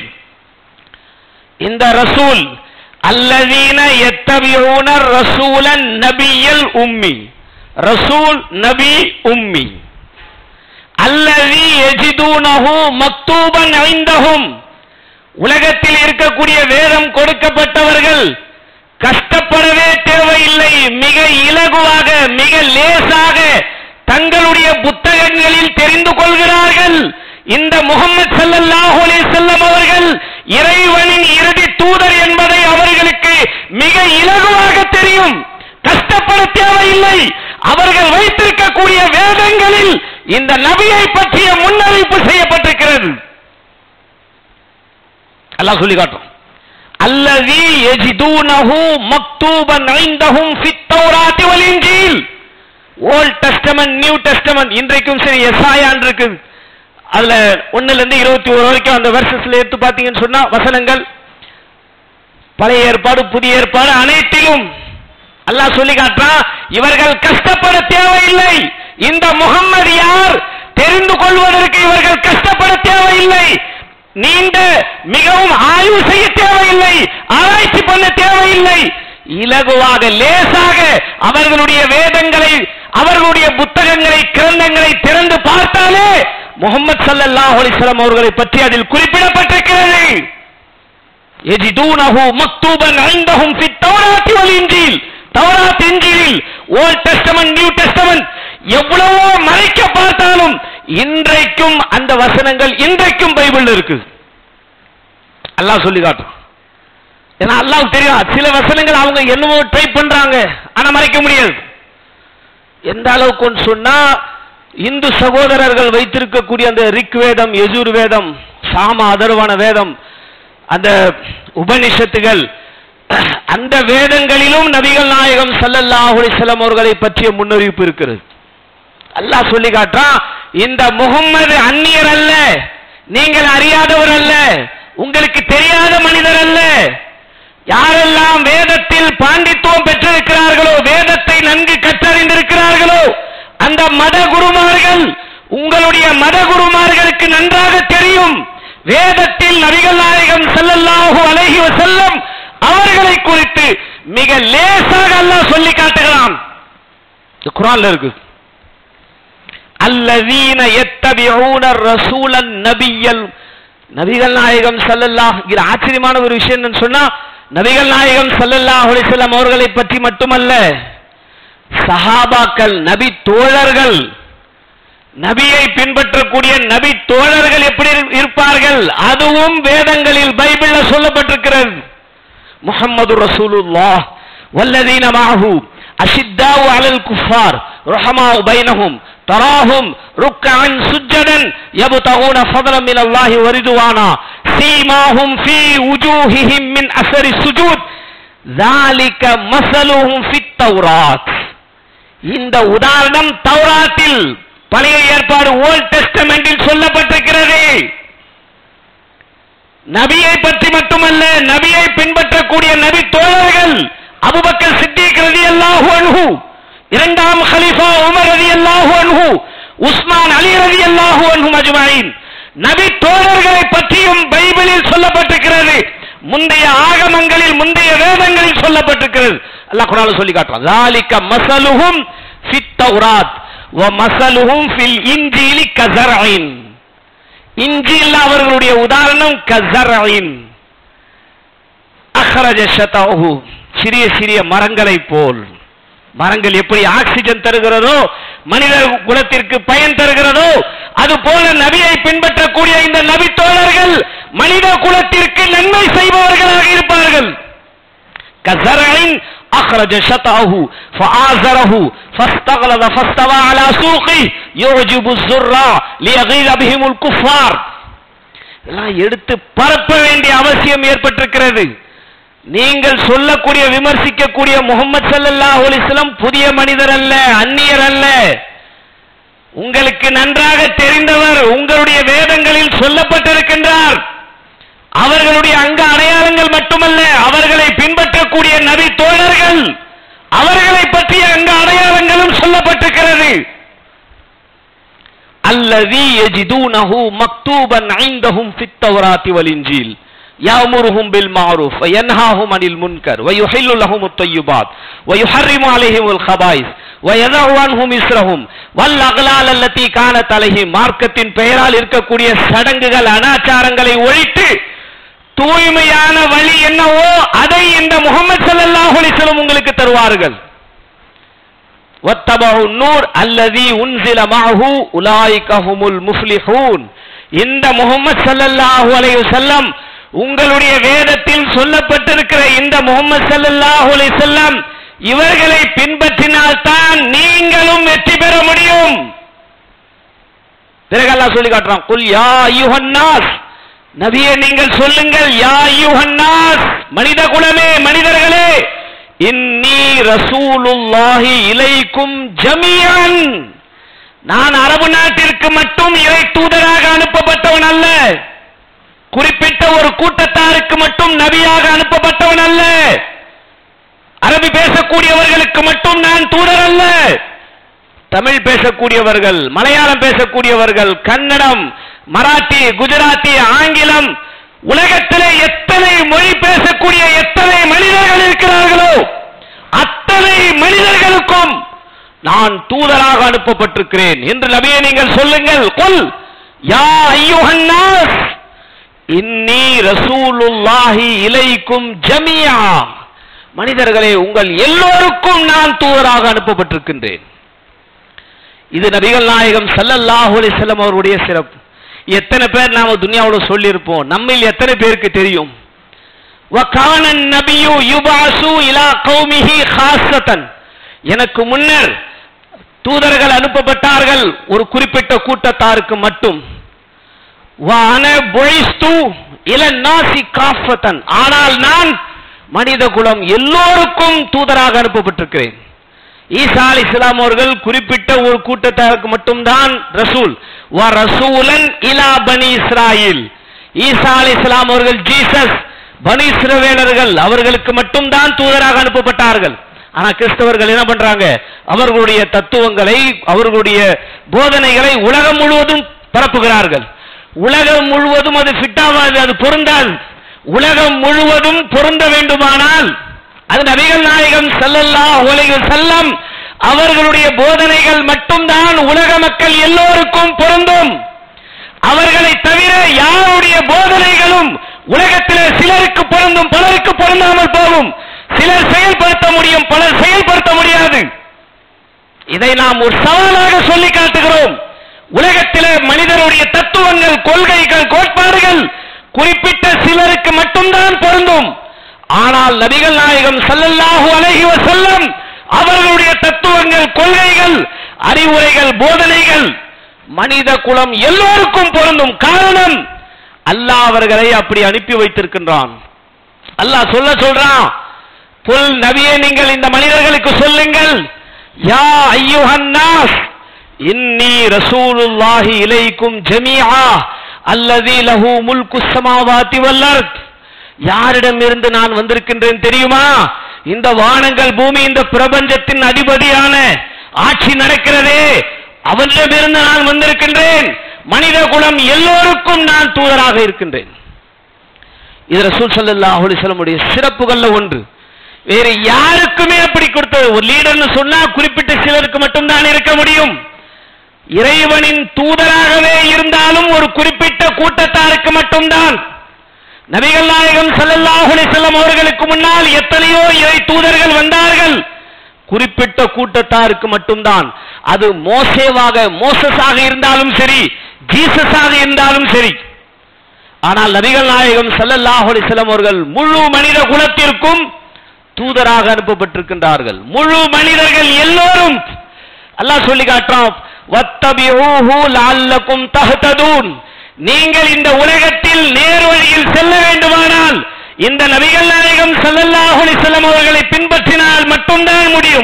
இந்த ரசூல் அல்லதீன யத்தபிஊன ரசூலன் நபியல் உம்மி, ரசூல் நபி உம்மி, அல்லதி யஜிதூனஹு மக்தூபன் இன்தஹும், உலகத்தில் இருக்கக்கூடிய வேதம் கொடுக்கப்பட்டவர்கள் கஷ்டப்படவே தேவையில்லை, மிக இலகுவாக மிக லேசாக தங்களுடைய புத்தகங்களில் தெரிந்து கொள்கிறார்கள். இந்த முஹம்மது ஸல்லல்லாஹு அலைஹி வஸல்லம் அவர்கள் இறைவனின் இறுதி தூதர் என்பதை அவர்களுக்கு மிக இலகுவாக தெரியும், கஷ்டப்பட தேவையில்லை. அவர்கள் வைத்திருக்கக்கூடிய வேதங்களில் இந்த நபியை பற்றிய முன்னறிவிப்பு செய்யப்பட்டிருக்கிறது. அல்லாஹ் சொல்லி காட்டும், அல்லதி யஜிதூனஹு மக்தூபன் இன்தஹும் ஃபித் தௌராத்தி வல் இன்ஜீல். ஓல்ட் டெஸ்டமென்ட், நியூ டெஸ்டமென்ட், இன்றைக்கும் சரி எசாயான் இருக்கு, அதுல ஒன்னுல இருந்து இருபத்தி ஒரு வரைக்கும் அந்த வெர்சஸ்ல எடுத்து பாத்தீங்கன்னு சொன்னா வசனங்கள் பழைய ஏற்பாடு புதிய ஏற்பாடு அனைத்திலும் அல்லாஹ் சொல்லி காட்டுறான், இவர்கள் கஷ்டப்பட தேவையில்லை. இந்த முஹம்மது யார் தெரிந்து கொள்வதற்கு இவர்கள் கஷ்டப்பட தேவையில்லை, நீண்ட மிகவும் ஆய்வு செய்ய தேவையில்லை, ஆராய்ச்சி பண்ண தேவையில்லை. இலகுவாக லேசாக அவர்களுடைய வேதங்களை அவர்களுடைய புத்தகங்களை கிரந்தங்களை திறந்து பார்த்தாலே முஹம்மது ஸல்லல்லாஹு அலைஹி வஸல்லம் அவர்களை பற்றி அதில் குறிப்பிடப்பட்டிருக்கிறது. யஜிதூனஹு மக்தூபன் இன்தஹும் ஃபித் தௌராத்தி வல் இன்ஜீல். தௌராத் இன்ஜீலில் ஓல்ட் டெஸ்டமென்ட் நியூ டெஸ்டமென்ட் எவ்வளவோ மறைக்க பார்த்தாலும் இன்றைக்கும் அந்த வசனங்கள் இன்றைக்கும் பைபிள்ல இருக்கு. அல்லாஹ் சொல்லி காட்டும். ஏன்னா அல்லாஹ்வுக்கு தெரியும் சில வசனங்கள் அவங்க என்னவோ ட்ரை பண்றாங்க, ஆனா மறைக்க முடியாது. எந்த அளவுக்கு சொன்னா இந்து சகோதரர்கள் வைத்திருக்கக்கூடிய அந்த ரிக் வேதம், யஜுர் வேதம், சாம அதர்வன வேதம், அந்த உபனிஷத்துகள், அந்த வேதங்களிலும் நபிகள் நாயகம் ஸல்லல்லாஹு அலைஹி வஸல்லம் அவர்களை பற்றிய முன்னறிவிப்பு இருக்கிறது. அல்லாஹ் சொல்லி காட்டுறான், இந்த முஹம்மது அந்நியர் அல்ல, நீங்கள் அறியாதவர் அல்ல, உங்களுக்கு தெரியாத மனிதர் அல்ல. யாரெல்லாம் வேதத்தில் பாண்டித்துவம் பெற்றிருக்கிறார்களோ, வேதத்தை நன்கு கற்றறிந்திருக்கிறார்களோ அந்த மத குருமார்கள், உங்களுடைய மத குருமார்களுக்கு நன்றாக தெரியும் வேதத்தில் நபிகள் நாயகம் ஸல்லல்லாஹு அலைஹி வஸல்லம் அவர்களை குறித்து மிக லேசாக அல்லாஹ் சொல்லி காட்டுகிறான். குர்ஆன்ல இருக்கு, அல்லதீன யத்தபிஊன ரசூலன் நபியல். நபிகள் நாயகம் ஸல்லல்லாஹு, இது ஆச்சரியமான ஒரு விஷயம் என்னன்னு சொன்னா, நபிகள் நாயகம் ஸல்லல்லாஹு அலைஹி வஸல்லம் அவர்களை பற்றி மட்டுமல்ல, சஹாபாக்கள், நபி தோழர்கள், நபியை பின்பற்றக்கூடிய நபி தோழர்கள் எப்படி இருப்பார்கள் அதுவும் வேதங்களில் பைபிள்ல சொல்லப்பட்டிருக்கிறது. முஹம்மது ரசூலுல்லாஹ் வல்லதீன மஅஹு அஷித்தாவு அலல் குஃபார் ரஹமாஉ பைனஹும் தராஹும் ருக்கஅன் சுஜ்ஜதன் யப்தகூன ஃபضلا மின் அல்லாஹி வ ரிதுவானா சீமாஹும் ஃபீ வுஜூஹிஹிம் மின் அஸரி சுஜூத் ذلك مثلهم في التوراة. இந்த உதாரணம் தௌராத்தில் பழைய ஏற்பாடு ஓல்ட் டெஸ்டமெண்டில் சொல்லப்பட்டிருக்கிறது. நபியை பற்றி மட்டுமல்ல, நபியை பின்பற்றக்கூடிய நபி தோழர்கள் அபூபக்கர் சித்திக் ரலியல்லாஹு அன்ஹு, இரண்டாம் கலீஃபா உமர் ரலியல்லாஹு அன்ஹு, உஸ்மான் அலி ரலியல்லாஹு அன்ஹும் அஜ்மஈன், நபி தோழர்களை பற்றியும் பைபிளில் சொல்லப்பட்டிருக்கிறது. முந்தைய ஆகமங்களில், முந்தைய வேதங்களில் சொல்லப்பட்டிருக்கிறது. அல்லாஹ் குர்ஆனில் சொல்லி காட்டுறான், ذلك مثلهم في التوراة ومثلهم في الانجيل كزرع. இன்ஜீல் அவர்களுடைய உதாரணம் கஸர்இன் அக்ரஜ ஷதஹு, சிறிய சிறிய மரங்களை போல். மரங்கள் எப்படி ஆக்சிஜன் தருகிறதோ, மனித குலத்திற்கு பயன் தருகிறதோ, அது போல நபியை பின்பற்றக்கூடிய இந்த நபி தோழர்கள் மனித குலத்திற்கு நன்மை செய்பவர்களாக இருப்பார்கள். கஸர்இன் அக்ரஜ ஷதஹு ஃபஆஸரஹு ஃபஸ்தக்லத ஃபஸ்தவா அலா சூகி யுஜிபு ஸுர்ரா லியகீத பிஹிமுல் குஃபார். எல்லாம் எடுத்து பரப்ப வேண்டிய அவசியம் ஏற்பட்டிருக்கிறது. நீங்கள் சொல்லக்கூடிய, விமர்சிக்கக்கூடிய முஹம்மது ஸல்லல்லாஹு அலைஹி வஸல்லம் புதிய மனிதர் அல்ல, அந்நியர் அல்ல. உங்களுக்கு நன்றாக தெரிந்தவர், உங்களுடைய வேதங்களில் சொல்லப்பட்டிருக்கின்றார். அவர்களுடைய அங்க அடையாளங்கள் மட்டுமல்ல, அவர்களை பின்பற்றக்கூடிய நபி தோழர்கள், அவர்களை பற்றிய அங்க அடையாளங்களும் சொல்லப்பட்டிருக்கிறது. அல்லதி யஜிதூனஹு மக்தூபன் இன்தஹும் ஃபித் தௌராத்தி வல் இன்ஜீல் يأمرهم بالمعروف وينهاهم عن المنكر ويحل لهم الطيبات ويحرم عليهم الخبائث ويضع عنهم إصرهم والأغلال التي كانت عليهم. மார்க்கத்தின் பெயரால் இருக்கக்கூடிய சடங்குகள், அனாச்சாரங்களை ஒழித்து தூய்மையான வழி என்னவோ அதை இந்த முஹம்மது ஸல்லல்லாஹு அலைஹி வஸல்லம் உங்களுக்கு தருவார்கள். வத்தபஉ நூர் அல்லதி உன்ஸில மஅஹு உலாயிக ஹுமுல் முஃப்லிஹூன். இந்த முஹம்மது ஸல்லல்லாஹு அலைஹி வஸல்லம், உங்களுடைய வேதத்தில் சொல்லப்பட்டிருக்கிற இந்த முஹம்மது ஸல்லல்லாஹு அலைஹி வஸல்லம், இவர்களை பின்பற்றினால்தான் நீங்களும் வெற்றி பெற முடியும். பிறகு அல்லாஹ் சொல்லி காட்டுறான், குல் யா அய்யுஹன் நாஸ், நபியே நீங்கள் சொல்லுங்கள், யா அய்யுஹன் நாஸ், மனித குலமே, மனிதர்களே, இன்னி ரசூலுல்லாஹி இலைக்கும் ஜமீஅன், நான் அரபு நாட்டிற்கு மட்டும் இறை தூதராக அனுப்பப்பட்டவன் அல்ல, குறிப்பிட்ட ஒரு கூட்டத்தாருக்கு மட்டும் நபியாக அனுப்பப்பட்டவன் அல்ல, அரபி பேசக்கூடியவர்களுக்கு மட்டும் நான் தூதர் அல்ல, தமிழ் பேசக்கூடியவர்கள், மலையாளம் பேசக்கூடியவர்கள், கன்னடம், மராத்தி, குஜராத்தி, ஆங்கிலம், உலகத்திலே எத்தனை மொழி பேசக்கூடிய எத்தனை மனிதர்கள் இருக்கிறார்களோ அத்தனை மனிதர்களுக்கும் நான் தூதராக அனுப்பப்பட்டிருக்கிறேன் என்று நபியே நீங்கள் சொல்லுங்கள். குல் யா அய்யுஹன் நாஸ் இன்னி ரசூலுல்லாஹி இலைக்கும் ஜமீஆ, மனிதர்களே உங்கள் எல்லோருக்கும் நான் தூதராக அனுப்பப்பட்டிருக்கின்றேன். இது நபிகள் நாயகம் ஸல்லல்லாஹு அலைஹி வஸல்லம் அவருடைய சிறப்பு. எத்தனை பேர் நாம துனியாவுல சொல்லி இருப்போம், நம்மில் எத்தனை பேருக்கு தெரியும்? வகான நபியு யுபாசு இலா கௌமிஹி காஸத்தன், எனக்கு முன்னர் தூதர்கள் அனுப்பப்பட்டார்கள் ஒரு குறிப்பிட்ட கூட்டத்தாருக்கு மட்டும். வான புஇஸ்து இல நாசி காஃபத்தன், ஆனால் நான் மனித குலம் எல்லோருக்கும் தூதராக அனுப்பப்பட்டிருக்கிறேன். ஈசா அலைஹிஸ்ஸலாம் அவர்கள் குறிப்பிட்ட ஒரு கூட்டத்தாருக்கு மட்டும்தான் ரசூல். வ ரசூலன் இலா பனி இஸ்ராயில், ஈசா அலைஹிஸ்ஸலாம் அவர்கள் ஜீசஸ், பனி இஸ்ரவேலர்கள் அவர்களுக்கு மட்டும்தான் தூதராக அனுப்பப்பட்டார்கள். ஆனா கிறிஸ்தவர்கள் என்ன பண்றாங்க, அவர்களுடைய தத்துவங்களை, அவர்களுடைய போதனைகளை உலகம் முழுவதும் பரப்புகிறார்கள். உலகம் முழுவதும் அது ஃபிட் ஆகாது, அது பொருந்தாது. உலகம் முழுவதும் பொருந்த வேண்டுமானால் அது நபிகள் நாயகம் ஸல்லல்லாஹு அலைஹி வஸல்லம் அவர்களுடைய போதனைகள் மட்டும்தான் உலக மக்கள் எல்லோருக்கும் பொருந்தும். அவர்களை தவிர யாருடைய போதனைகளும் உலகத்திலே சிலருக்கு பொருந்தும், பலருக்கு பொருந்தாமல் போகும். சிலர் செயல்படுத்த முடியும், பலர் செயல்படுத்த முடியாது. இதை நாம் ஒரு சவாலாக சொல்லி காட்டுகிறோம். உலகத்திலே மனிதருடைய தத்துவங்கள், கொள்கைகள், கோட்பாடுகள் குறிப்பிட்ட சிலருக்கு மட்டும்தான் பொருந்தும். ஆனால் நபிகள் நாயகம் ஸல்லல்லாஹு அலைஹி வஸல்லம் அவர்களுடைய தத்துவங்கள், கொள்கைகள், அறிவுரைகள், போதனைகள் மனித குலம் எல்லோருக்கும் பொருந்தும். காரணம், அல்லாஹ் அவர்களை அப்படி அனுப்பி வைத்திருக்கின்றான். அல்லாஹ் சொல்ல சொல்றான், புல் நபியே நீங்கள் இந்த மனிதர்களுக்கு சொல்லுங்கள், யா அய்யுஹன் நாஸ் இன்னி ரசூலுல்லாஹி இலைக்கும் ஜமீஆ அல்லதி லஹு முல்கு ஸமாவாதி வல் அர்த். யாரிடமிருந்து நான் வந்திருக்கின்றேன் தெரியுமா? இந்த வானங்கள், பூமி, இந்த பிரபஞ்சத்தின் அதிபதியான ஆட்சி நடக்கிறதே, அவனிடமிருந்து நான் வந்திருக்கின்றேன். மனித குலம் எல்லோருக்கும் நான் தூதராக இருக்கின்றேன். இது ரசூல் ஸல்லல்லாஹு அலைஹி வஸல்லம் உடைய சிறப்புகள்ல ஒன்று. வேறு யாருக்குமே அப்படி கொடுத்தது. ஒரு லீடர்னு சொன்னா குறிப்பிட்ட சிலருக்கு மட்டும்தான் இருக்க முடியும். இறைவனின் தூதராகவே இருந்தாலும் ஒரு குறிப்பிட்ட கூட்டத்தாருக்கு மட்டும்தான். நபிகள் நாயகம் ஸல்லல்லாஹு அலைஹி வஸல்லம் அவர்களுக்கு முன்னால் எத்தனையோ இறை தூதர்கள் வந்தார்கள், குறிப்பிட்ட கூட்டத்தாருக்கு மட்டும்தான். அது மோசேவாக மோசஸாக இருந்தாலும் சரி, ஜீசஸாக இருந்தாலும் சரி. ஆனால் நபிகள் நாயகம் ஸல்லல்லாஹு அலைஹி வஸல்லம் அவர்கள் முழு மனித குலத்திற்கும் தூதராக அனுப்பப்பட்டிருக்கின்றார்கள். முழு மனிதர்கள் எல்லோரும். அல்லாஹ் சொல்லி காட்டுறான், வத்தபிஊஹு லஅல்லகும் தஹ்ததூன். நீங்கள் இந்த உலகத்தில் நேர் வழியில் செல்ல வேண்டுமானால் இந்த நபிகள் நாயகம் ஸல்லல்லாஹு அலைஹி வஸல்லம் அவர்களை பின்பற்றினால் மட்டும்தான் முடியும்.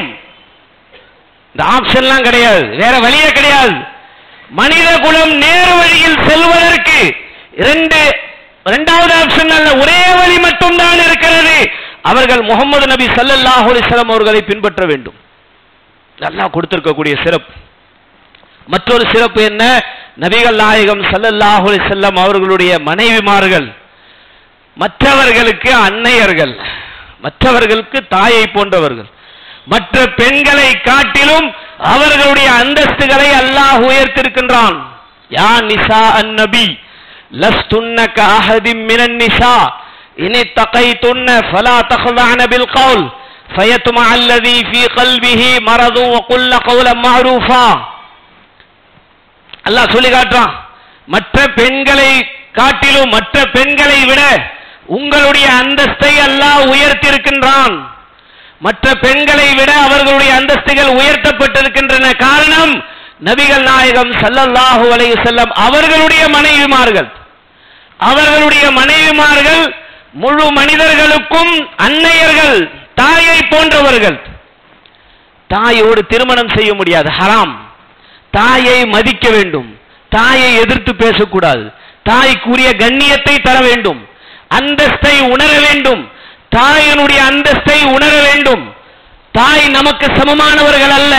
இந்த ஆப்ஷன்லாம் கிடையாது, வேற வழியே கிடையாது. மனித குலம் நேர் வழியில் செல்வதற்கு இரண்டு இரண்டாவது ஆப்ஷன் அல்ல, ஒரே வழி மட்டும்தான் இருக்கிறது. அவர்கள் முகமது நபி ஸல்லல்லாஹு அலைஹி வஸல்லம் அவர்களை பின்பற்ற வேண்டும். அல்லாஹ் கொடுத்திருக்கக்கூடிய சிறப்பு. மற்றொரு சிறப்பு என்ன? நபிகள் நாயகம் ஸல்லல்லாஹு அலைஹி வஸல்லம் அவர்களுடைய மனைவிமார்கள் மற்றவர்களுக்கு அன்னையர்கள், மற்றவர்களுக்கு தாயை போன்றவர்கள். மற்ற பெண்களை காட்டிலும் அவர்களுடைய அந்தஸ்துகளை அல்லாஹ் உயர்த்திருக்கின்றான். யா நிசா அன்-நபி லஸ்துன்ன கஅஹதின் மினன் நிசா இனி தகைதுன்ன ஃபலா தഖضعن بالقول فيطمع الذي في قلبه مرض وقلن قولا معروفا. அல்லாஹ் சொல்லி காட்டுறான், மற்ற பெண்களை காட்டிலும் மற்ற பெண்களை விட உங்களுடைய அந்தஸ்தை அல்லாஹ் உயர்த்தியிருக்கின்றான். மற்ற பெண்களை விட அவர்களுடைய அந்தஸ்துகள் உயர்த்தப்பட்டிருக்கின்றன. காரணம், நபிகள் நாயகம் ஸல்லல்லாஹு அலைஹி வஸல்லம் அவர்களுடைய மனைவிமார்கள். அவர்களுடைய மனைவிமார்கள் முழு மனிதர்களுக்கும் அன்னையர்கள், தாயை போன்றவர்கள். தாயோடு திருமணம் செய்ய முடியாது, ஹராம். தாயை மதிக்க வேண்டும், தாயை எதிர்த்து பேசக்கூடாது, தாய்க்குரிய கண்ணியத்தை தர வேண்டும், அந்தஸ்தை உணர வேண்டும், தாயினுடைய அந்தஸ்தை உணர வேண்டும். தாய் நமக்கு சமமானவர்கள் அல்ல.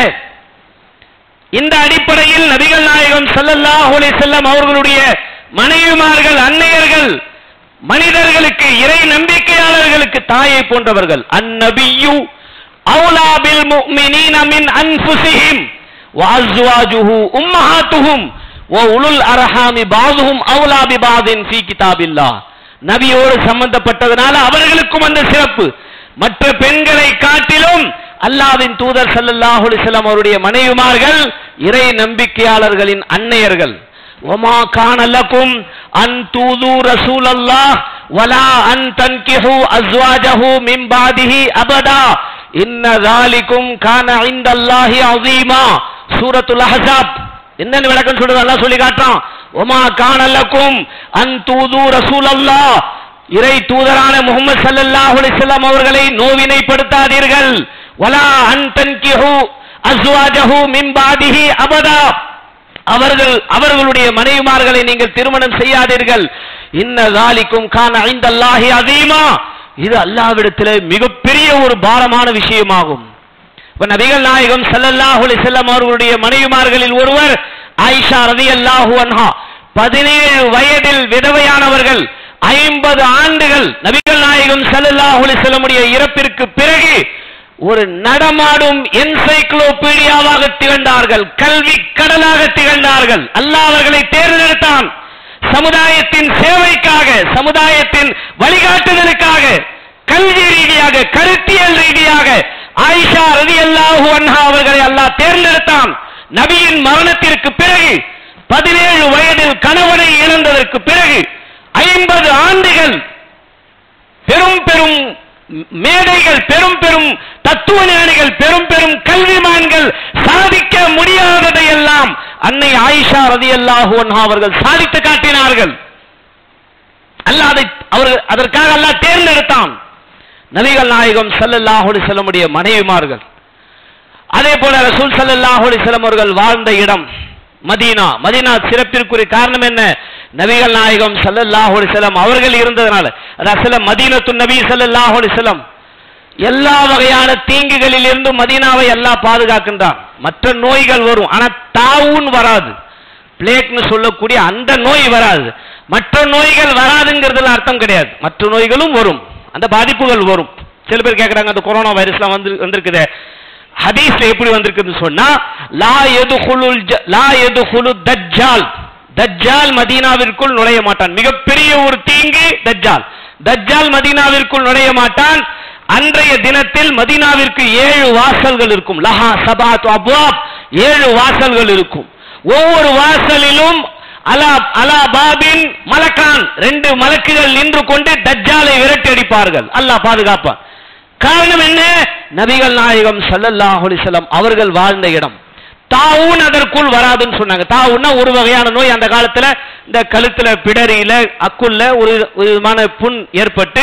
இந்த அடிப்படையில் நபிகள் நாயகம் ஸல்லல்லாஹு அலைஹி வஸல்லம் அவர்களுடைய மனைவிமார்கள், அன்னையர்கள் மனிதர்களுக்கு, இறை நம்பிக்கையாளர்களுக்கு தாயை போன்றவர்கள். அந்நபியு அவுலா பில் முஃமினீன மின் அன்ஃபுஸிஹிம் வ அஸ்வாஜுஹு உம்மஹாத்துஹும் வ உலுல் அர்ஹாமி பாதுஹும் அவுலா பிபாதின் ஃபீ கிதாபில்லாஹ். நபியோடு சம்பந்தப்பட்டதனால அவர்களுக்கும் அந்த சிறப்பு. மற்ற பெண்களை காட்டிலும் அல்லாஹ்வின் தூதர் ஸல்லல்லாஹு அலைஹி வஸல்லம் அவருடைய மனைவிமார்கள் இறை நம்பிக்கையாளர்களின் அன்னையர்கள். வமா கான லகும் அன் தூது ரசூலல்லாஹ் வலா அன் தன்கிஹு அஸ்வாஜஹு மின் பாதிஹி அபதா இன்ன ذلكم கான இன்தல்லாஹி அஸீமா. சூரத்துல் அஹ்ஸாப். என்னன்னு விளக்கம் சொல்றது அல்லாஹ் சொல்லி காட்டுறான். வமா கான லகும் அன் தூது ரசூலல்லாஹ், இறை தூதரான முஹம்மது ஸல்லல்லாஹு அலைஹி வஸல்லம் அவர்களை நோவினைப்படுத்தாதீர்கள். வலா அன் தன்கிஹு அஸ்வாஜஹு மின் பாதிஹி அபதா, அவர்கள் அவர்களுடைய மனைவிமார்களை நீங்கள் திருமணம் செய்யாதீர்கள். இன்ன ذلكم கான இன்தல்லாஹி அஸீமா. இது அல்லாஹ்விடத்திலே மிகப்பெரிய ஒரு பாரமான விஷயமாகும். இப்ப நபிகள் நாயகம் ஸல்லல்லாஹு அலைஹி வஸல்லம் அவர்களுடைய மனைவிமார்களில் ஒருவர் ஆயிஷா ரலியல்லாஹு அன்ஹா. பதினேழு வயதில் விதவையானவர்கள். ஐம்பது ஆண்டுகள் நபிகள் நாயகம் ஸல்லல்லாஹு அலைஹி வஸல்லம் உடைய இறப்பிற்கு பிறகு ஒரு நடமாடும் என்சைக்ளோபீடியாவாக திகழ்ந்தார்கள், கல்வி கடலாக திகழ்ந்தார்கள். அல்லாஹ் அவர்களை தேர்ந்தெடுத்தான் சமுதாயத்தின் சேவைக்காக, சமுதாயத்தின் வழிகாட்டுதலுக்காக, கல்வி ரீதியாக, கருத்தியல் ரீதியாக. ஆயிஷா ரலியல்லாஹு அன்ஹா அவர்களை அல்லாஹ் தேர்ந்தெடுத்தான். நபியின் மரணத்திற்கு பிறகு பதினேழு வயதில் கணவனை இழந்ததற்கு பிறகு ஐம்பது ஆண்டுகள் பெரும் பெரும் மேதைகள், பெரும் பெரும் தத்துவ ஞானிகள், பெரும் பெரும் கல்விமான்கள் சாதிக்க முடியாததை எல்லாம் அன்னை ஆயிஷா ரலியல்லாஹு அன்ஹா அவர்கள் சாதித்து காட்டினார்கள். அல்லாஹ் அதை அவர்கள் அதற்காக அல்லாஹ் தேர்ந்தெடுத்தான். நபிகள் நாயகம் ஸல்லல்லாஹு அலைஹி வஸல்லம் உடைய மனைவிமார்கள், அதே போல ரசூல் ஸல்லல்லாஹு அலைஹி வஸல்லம் அவர்கள் வாழ்ந்த இடம் மதீனா. மதீனா சிறப்பிற்குரிய காரணம் என்ன? நபிகள் நாயகம் ஸல்லல்லாஹு அலைஹி வஸல்லம் அவர்கள் இருந்ததனால. அது அசல மதீனத்துன் நபி ஸல்லல்லாஹு அலைஹி வஸல்லம். எல்லா வகையான தீங்குகளில் இருந்து மதீனாவை அல்லாஹ் பாதுகாக்கின்றான். மற்ற நோய்கள் வரும், ஆனா தாவுன் வராது. பிளேக்னு சொல்லக்கூடிய அந்த நோய் வராது. மற்ற நோய்கள் வராதுங்கிறதுல அர்த்தம் கிடையாது. மற்ற நோய்களும் வரும், அந்த பாதிப்புகள் வரும். சில பேர் கேட்கறாங்க, அந்த கொரோனா வைரஸ்லாம் வந்து வந்திருக்குதே, ஹதீஸ்ல எப்படி வந்திருக்குன்னு சொன்னா, லா யதுகுலுல் லா யதுகுலு தஜ்ஜால், தஜ்ஜால் மதீனாவிற்குள் நுழைய மாட்டான். மிகப்பெரிய ஒரு தீங்கு தஜ்ஜால். தஜ்ஜால் மதீனாவிற்குள் நுழைய மாட்டான். அன்றைய தினத்தில் மதீனாவிற்கு ஏழு வாசல்கள் இருக்கும். லஹா சபாத்து அப்வாப், ஏழு வாசல்கள் இருக்கும். ஒவ்வொரு வாசலிலும் அலா அலா பாபின் மலக்கான், ரெண்டு மலக்குகள் நின்று கொண்டு தஜ்ஜாலை விரட்டி அடிப்பார்கள். அல்லாஹ் பாதுகாப்பான். காரணம் என்ன? நபிகள் நாயகம் ஸல்லல்லாஹு அலைஹி வஸல்லம் அவர்கள் வாழ்ந்த இடம். தாவுன் அதற்குள் வராதுன்னு சொன்னாங்க. தாவுன்னா ஒரு வகையான நோய். அந்த காலத்துல இந்த கழுத்துல பிடரியில அக்குள்ள ஒரு விதமான புண் ஏற்பட்டு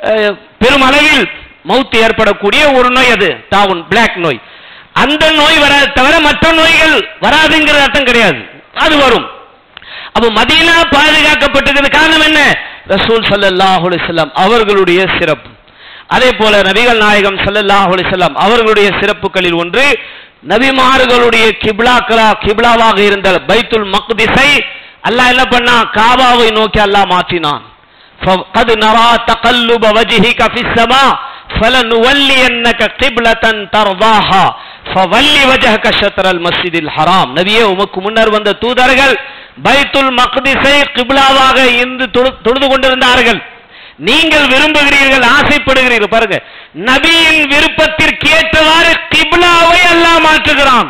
பெருமளவில் மவுத் ஏற்படக்கூடிய ஒரு நோய், அது தாவுன், பிளாக் நோய். அந்த நோய் வராது தவிர மற்ற நோய்கள் வராதுங்கிற அர்த்தம் கிடையாது, அது வரும். அப்ப மதீனா பாதுகாக்கப்பட்டது காரணம் என்ன? ரசூல் ஸல்லல்லாஹு அலைஹி வஸல்லம் அவர்களுடைய சிறப்பு. அதே போல நபிகள் நாயகம் ஸல்லல்லாஹு அலைஹி வஸல்லம் அவர்களுடைய சிறப்புகளில் ஒன்று, நபிமார்களுடைய கிப்லாக்களா கிப்லாவாக இருந்த பைத்துல் மக்திஸை அல்லாஹ் என்ன பண்ணா? காபாவை நோக்கி அல்லாஹ் மாற்றினான். ஃபகத் நரா தகல்லுப வஜ்ஹிக ஃபிஸ் ஸமா ஃபலனுவல்லியன்னக கிப்லத்தன் தர்தாஹா ஃபவல்லி வஜ்ஹக ஷத்ரல் மஸ்ஜிதில் ஹராம். நபியே, உமக்கு முன்னர் வந்த தூதர்கள் பைத்துல் மக்திஸை கிப்லாவாக இருந்து தொழுது கொண்டிருந்தார்கள். நீங்கள் விரும்புகிறீர்கள், ஆசைப்படுகிறீர்கள். பாருங்க, நபியின் விருப்பத்திற்கு ஏற்றவாறு கிப்லாவை அல்லாஹ் மாற்றுகிறான்.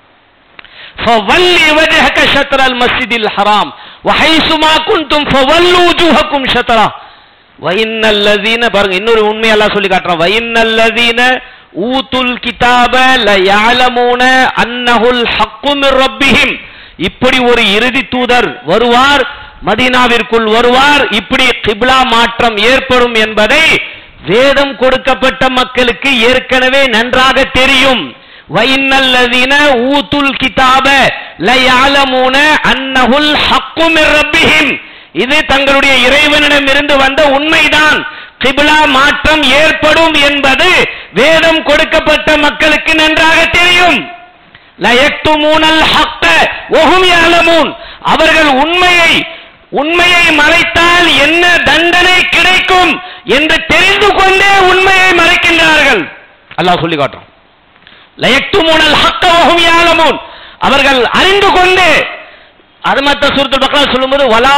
ஃபவல்லி வஜ்ஹக ஷத்ரல் மஸ்ஜிதில் ஹராம் வஹைசுமா குன்தும் ஃபவல்லு வஜூஹக்கும் ஷத்ரா வஇன்னல்லதீன. பாருங்க, இன்னொரு உண்மை அல்லாஹ் சொல்லி காட்டுறான். வஇன்னல்லதீன ஊதுல் கிதாப லயஅலமூன அன்னஹுல் ஹக்கு மிர் ரப்பிஹிம். இப்படி ஒரு இறுதி தூதர் வருவார், மதீனாவிற்குள் வருவார், இப்படி கிப்லா மாற்றம் ஏற்படும் என்பதை வேதம் கொடுக்கப்பட்ட மக்களுக்கு ஏற்கனவே நன்றாக தெரியும். வஇன்னல்லதீன ஊதுல் கிதாப லயஅலமூன அன்னஹுல் ஹக்கு மிர் ரப்பிஹிம். இது தங்களுடைய இறைவனிடம் இருந்து வந்த உண்மைதான். கிப்லா மாற்றம் ஏற்படும் என்பது வேதம் கொடுக்கப்பட்ட மக்களுக்கு நன்றாக தெரியும். லயக்துமூனல் ஹக்க வஹும் யஅலமூன். அவர்கள் உண்மையை உண்மையை மறைத்தால் என்ன தண்டனை கிடைக்கும் என்று தெரிந்து கொண்டே உண்மையை மறைக்கின்றார்கள். அல்லாஹ் சொல்லி காட்டுறான். லயக்துமூனல் ஹக்க வஹும் யஅலமூன். அவர்கள் அறிந்து கொண்டு. அது மத்த சூரத்துல் பக்ரா சொல்லும்போது வலா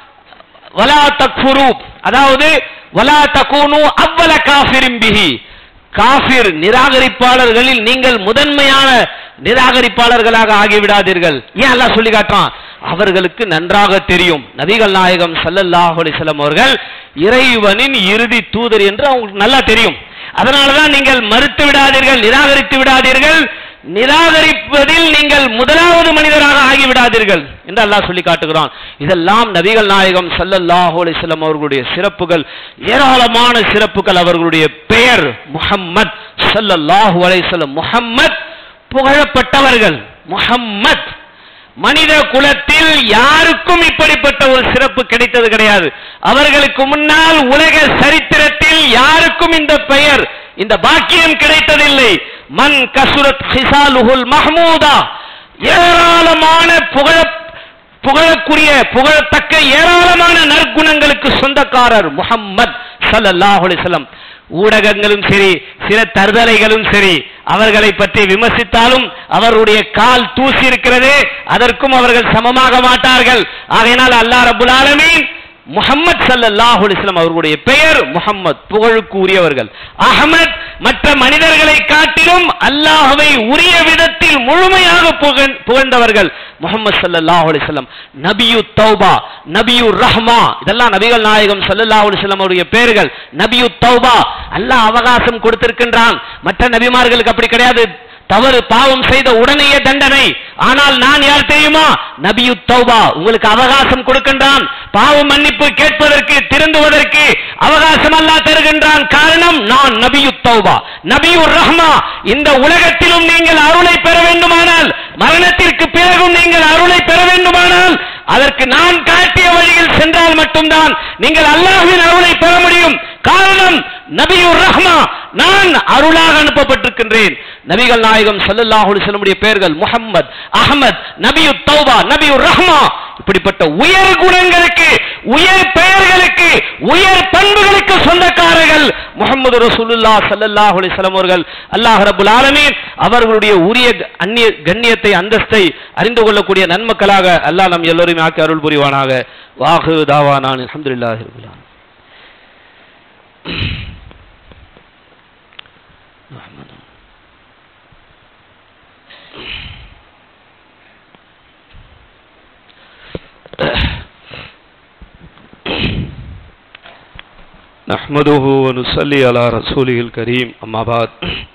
வலா தக்ஃபுரு, அதாவது வலா தகூனு அவ்வல காஃபிரின் பிஹி. காஃபிர் நிராகரிப்பாளர்களில் நீங்கள் முதன்மையான நிராகரிப்பாளர்களாக ஆகிவிடாதீர்கள். ஏன் அல்லாஹ் சொல்லி காட்டுறான்? அவர்களுக்கு நன்றாக தெரியும் நபிகள் நாயகம் ஸல்லல்லாஹு அலைஹி வஸல்லம் அவர்கள் இறைவனின் இறுதி தூதர் என்று அவங்களுக்கு நல்லா தெரியும். அதனாலதான் நீங்கள் மறுத்து விடாதீர்கள், நிராகரித்து விடாதீர்கள். நிராகரிப்பதில் நீங்கள் முதலாவது மனிதராக ஆகிவிடாதீர்கள் என்று அல்லாஹ் சொல்லி காட்டுகிறான். இதெல்லாம் நபிகள் நாயகம் ஸல்லல்லாஹு அலைஹி வஸல்லம் அவர்களுடைய சிறப்புகள், ஏராளமான சிறப்புகள். அவர்களுடைய பெயர் முஹம்மத் ஸல்லல்லாஹு அலைஹி வஸல்லம். முஹம்மத் புகழப்பட்டவர்கள். முஹம்மத் மனித குலத்தில் யாருக்கும் இப்படிப்பட்ட ஒரு சிறப்பு கிடைத்தது கிடையாது. அவர்களுக்கு முன்னால் உலக சரித்திரத்தில் யாருக்கும் இந்த பெயர், இந்த பாக்கியம் கிடைத்ததில்லை. மன் கசுரத் ஹிசாலுஹுல் மஹ்மூதா. ஏராளமான புகழ புகழக்கூடிய புகழத்தக்க ஏராளமான நற்குணங்களுக்கு சொந்தக்காரர் முஹம்மத் ஸல்லல்லாஹு அலைஹி வஸல்லம். ஊடகங்களும் சரி, சில தருதலைகளும் சரி, அவர்களை பற்றி விமர்சித்தாலும் அவருடைய கால் தூசி இருக்கிறதே, அதற்கும் அவர்கள் சமமாக மாட்டார்கள். ஆகையினால் அல்லாஹ் ரப்புல் ஆலமீன் முஹம்மத் ஸல்லல்லாஹு அலைஹி வஸல்லம் அவர்களுடைய பெயர் முஹம்மத், புகழுக்கு உரியவர்கள். அஹ்மத் மற்ற மனிதர்களை காட்டிலும் அல்லாஹ்வை உரிய விதத்தில் முழுமையாக புகழ்ந்தவர்கள். முஹம்மது ஸல்லல்லாஹு அலைஹி வஸல்லம். நபியு தௌபா, நபியு ரஹ்மா, இதெல்லாம் நபிகள் நாயகம் ஸல்லல்லாஹு அலைஹி வஸல்லம் அவருடைய பெயர்கள். நபியு தௌபா, அல்லாஹ் அவகாசம் கொடுத்திருக்கின்றான். மற்ற நபிமார்களுக்கு அப்படி கிடையாது, தவறு பாவம் செய்த உடனேயே தண்டனை. ஆனால் நான் யார் தெரியுமா? நபியு தௌபா, உங்களுக்கு அவகாசம் கொடுக்கின்றான், பாவம் மன்னிப்பு கேட்பதற்கு, திருந்துவதற்கு அவகாசம் அல்லாஹ் தருகின்றான். காரணம், நான் நபியு தௌபா, நபியு ரஹ்மா. இந்த உலகத்திலும் நீங்கள் அருளை பெற வேண்டுமானால், மரணத்திற்கு பிறகும் நீங்கள் அருளை பெற வேண்டுமானால், அதற்கு நான் காட்டிய வழியில் சென்றால் மட்டும்தான் நீங்கள் அல்லாஹ்வின் அருளை பெற முடியும். காரணம், நபியு ரஹ்மா, நான் அருளாக அனுப்பப்பட்டிருக்கின்றேன். நபிகள் நாயகம் ஸல்லல்லாஹு அலைஹி வஸல்லம் உடைய பெயர்கள் முஹம்மத், அஹ்மத், நபியு தௌபா, நபியு ரஹ்மா. இப்படிப்பட்ட உயர் குணங்களுக்கு, உயர் பெயர்களுக்கு, உயர் பண்புகளுக்கு சொந்தக்காரர்கள் முஹம்மது ரசூலுல்லாஹ் ஸல்லல்லாஹு அலைஹி வஸல்லம் அவர்கள். அல்லாஹ் ரப்பல் ஆலமீன் அவர்களுடைய உரிய அந்நிய கண்ணியத்தை, அந்தஸ்தை அறிந்து கொள்ளக்கூடிய நன்மக்களாக அல்லாஹ் நம் எல்லோரையும் ஆக்கி அருள் புரிவானாக. வாஹிரு தாவானா அல்ஹம்துலில்லாஹி ரப்பில் ஆலமீன். நஹ்மதுஹு வ நுஸல்லி அலா ரசூலில் கரீம். அம்மா பாத்.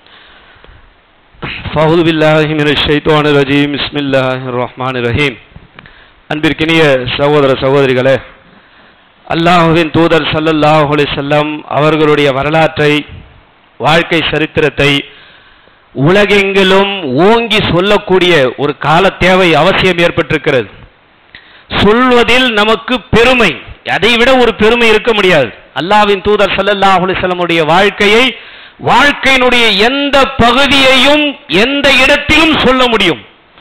ஃபஅஊது பில்லாஹி மினஷ் ஷைத்தானிர் ரஜீம். பிஸ்மில்லாஹிர் ரஹ்மானிர் ரஹீம். அன்பிற்கினிய சகோதர சகோதரிகளே, அல்லாஹ்வின் தூதர் ஸல்லல்லாஹு அலைஹி வஸல்லம் அவர்களுடைய வரலாற்றை, வாழ்க்கை சரித்திரத்தை உலகெங்கிலும் ஓங்கி சொல்லக்கூடிய ஒரு கால தேவை அவசியம் ஏற்பட்டிருக்கிறது. சொல்வதில் நமக்கு பெருமை, அதைவிட ஒரு பெருமை இருக்க முடியாது. அல்லாஹ்வின் தூதர் ஸல்லல்லாஹு அலைஹி வஸல்லம் உடைய வாழ்க்கையை, வாழ்க்கையினுடைய எந்த பகுதியையும் எந்த இடத்திலும் சொல்ல முடியும்.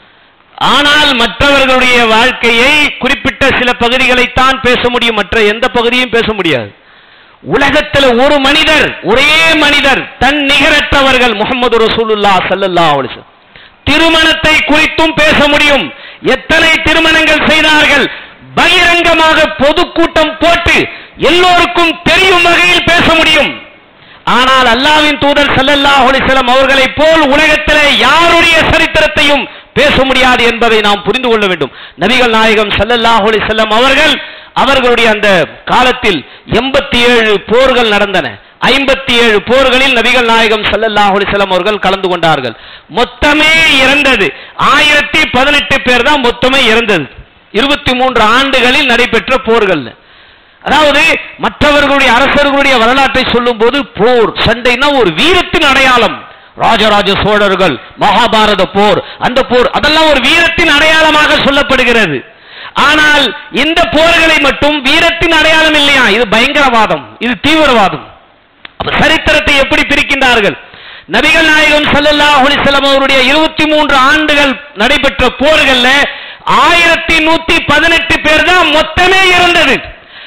ஆனால் மற்றவர்களுடைய வாழ்க்கையை குறிப்பிட்ட சில பகுதிகளைத்தான் பேச முடியும், மற்ற எந்த பகுதியும் பேச முடியாது. உலகத்தில் ஒரு மனிதர், ஒரே மனிதர், தன் நிகரற்றவர்கள் முஹம்மது ரசூலுல்லாஹ் ஸல்லல்லாஹு அலைஹி வஸல்லம். திருமணத்தை குறித்தும் பேச முடியும். எத்தனை திருமணங்கள் செய்தார்கள், பகிரங்கமாக பொதுக்கூட்டம் போட்டு எல்லோருக்கும் தெரியும் வகையில் பேச முடியும். ஆனால் அல்லாஹ்வின் தூதர் ஸல்லல்லாஹு அலைஹி வஸல்லம் அவர்களை போல் உலகத்திலே யாருடைய சரித்திரத்தையும் பேச முடியாது என்பதை நாம் புரிந்து கொள்ள வேண்டும். நபிகள் நாயகம் ஸல்லல்லாஹு அலைஹி வஸல்லம் அவர்கள், அவர்களுடைய அந்த காலத்தில் எண்பத்தி ஏழு போர்கள் நடந்தன. ஐம்பத்தி ஏழு போர்களில் நபிகள் நாயகம் ஸல்லல்லாஹு அலைஹி வஸல்லம் அவர்கள் கலந்து கொண்டார்கள். மொத்தமே இறந்தது ஆயிரத்தி பதினெட்டு பேர் தான் மொத்தமே இறந்தது. இருபத்தி மூன்று ஆண்டுகளில் நடைபெற்ற போர்கள். அதாவது மற்றவர்களுடைய அரசர்களுடைய வரலாற்றை சொல்லும் போது போர், சண்டைனா ஒரு வீரத்தின் அடையாளம். ராஜராஜ சோழர்கள், மகாபாரத போர், அந்த போர், அதெல்லாம் ஒரு வீரத்தின் அடையாளமாக சொல்லப்படுகிறது. ஆனால் இந்த போர்களை மட்டும் வீரத்தின் அடையாளம் இல்லையா, இது பயங்கரவாதம், இது தீவிரவாதம். அப்ப சரித்திரத்தை எப்படி பிரிக்கின்றார்கள்? நபிகள் நாயகம் ஸல்லல்லாஹு அலைஹி வஸல்லம் அவருடைய இருபத்தி மூன்று ஆண்டுகள் நடைபெற்ற போர்கள்ல ஆயிரத்தி நூத்தி பதினெட்டு பேர் தான் மொத்தமே இருந்தது.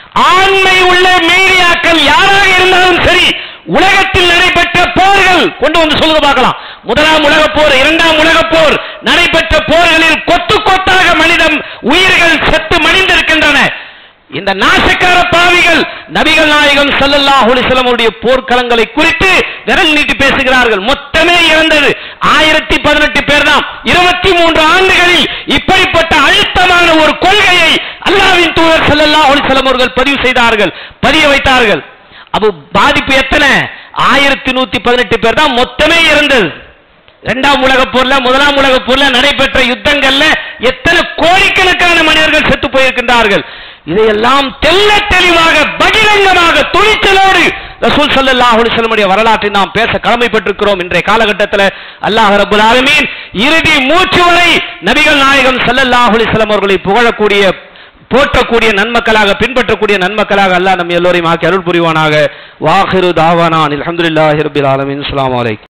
ஆண்மை உள்ள மீடியாக்கள் யாராக இருந்தாலும் சரி, உலகத்தில் நடைபெற்ற போர்கள் கொண்டு வந்து சொல்லுங்க பார்க்கலாம். முதலாம் உலக போர், இரண்டாம் உலக போர் நடைபெற்ற போர்களில் கொத்து கொத்தாக மனிதம் உயிர்கள் செத்து மடிந்திருக்கின்றன. இந்த நாசக்கார பாவிகள் நபிகள் நாயகம் ஸல்லல்லாஹு அலைஹி வஸல்லம் உடைய போர்க்களங்களை குறித்து விரல் நீட்டி பேசுகிறார்கள். மொத்தமே இறந்தது ஆயிரத்தி பதினெட்டு பேர் தான். இருபத்தி மூன்று ஆண்டுகளில் இப்படிப்பட்ட அழுத்தமான ஒரு கொள்கையை அல்லாஹ்வின் தூதர் ஸல்லல்லாஹு அலைஹி வஸல்லம் அவர்கள் பதிவு செய்தார்கள், பதிய வைத்தார்கள். அப்போ பாதிப்பு எத்தனை? ஆயிரத்தி நூத்தி பதினெட்டு பேர் தான் மொத்தமே இருந்தது. இரண்டாம் உலக போர்ல, முதலாம் உலக போர்ல நடைபெற்ற யுத்தங்கள்ல எத்தனை கோடிக்கணக்கான மனிதர்கள் செத்து போயிருக்கின்றார்கள். இதையெல்லாம் தெல்ல தெளிவாக, பகிரங்கமாக, துணிச்சலோடு ரசூல் ஸல்லல்லாஹு அலைஹி வஸல்லம் உடைய வரலாற்றை நாம் பேச கடமைப்பட்டிருக்கிறோம். இன்றைய காலகட்டத்தில் அல்லாஹ் ரப்பல் ஆலமீன் இறுதி மூச்சு வரை நபிகள் நாயகம் ஸல்லல்லாஹு அலைஹி வஸல்லம் அவர்களை புகழக்கூடிய, போற்றக்கூடிய நன்மக்களாக, பின்பற்றக்கூடிய நன்மக்களாக அல்லாஹ் நம் எல்லோரையும் ஆக்கி அருள் புரிவானாக. வாஹிரு தாவானா அல்ஹம்துலில்லாஹி ரப்பில் ஆலமீன். அஸ்ஸலாமு அலைக்கும்.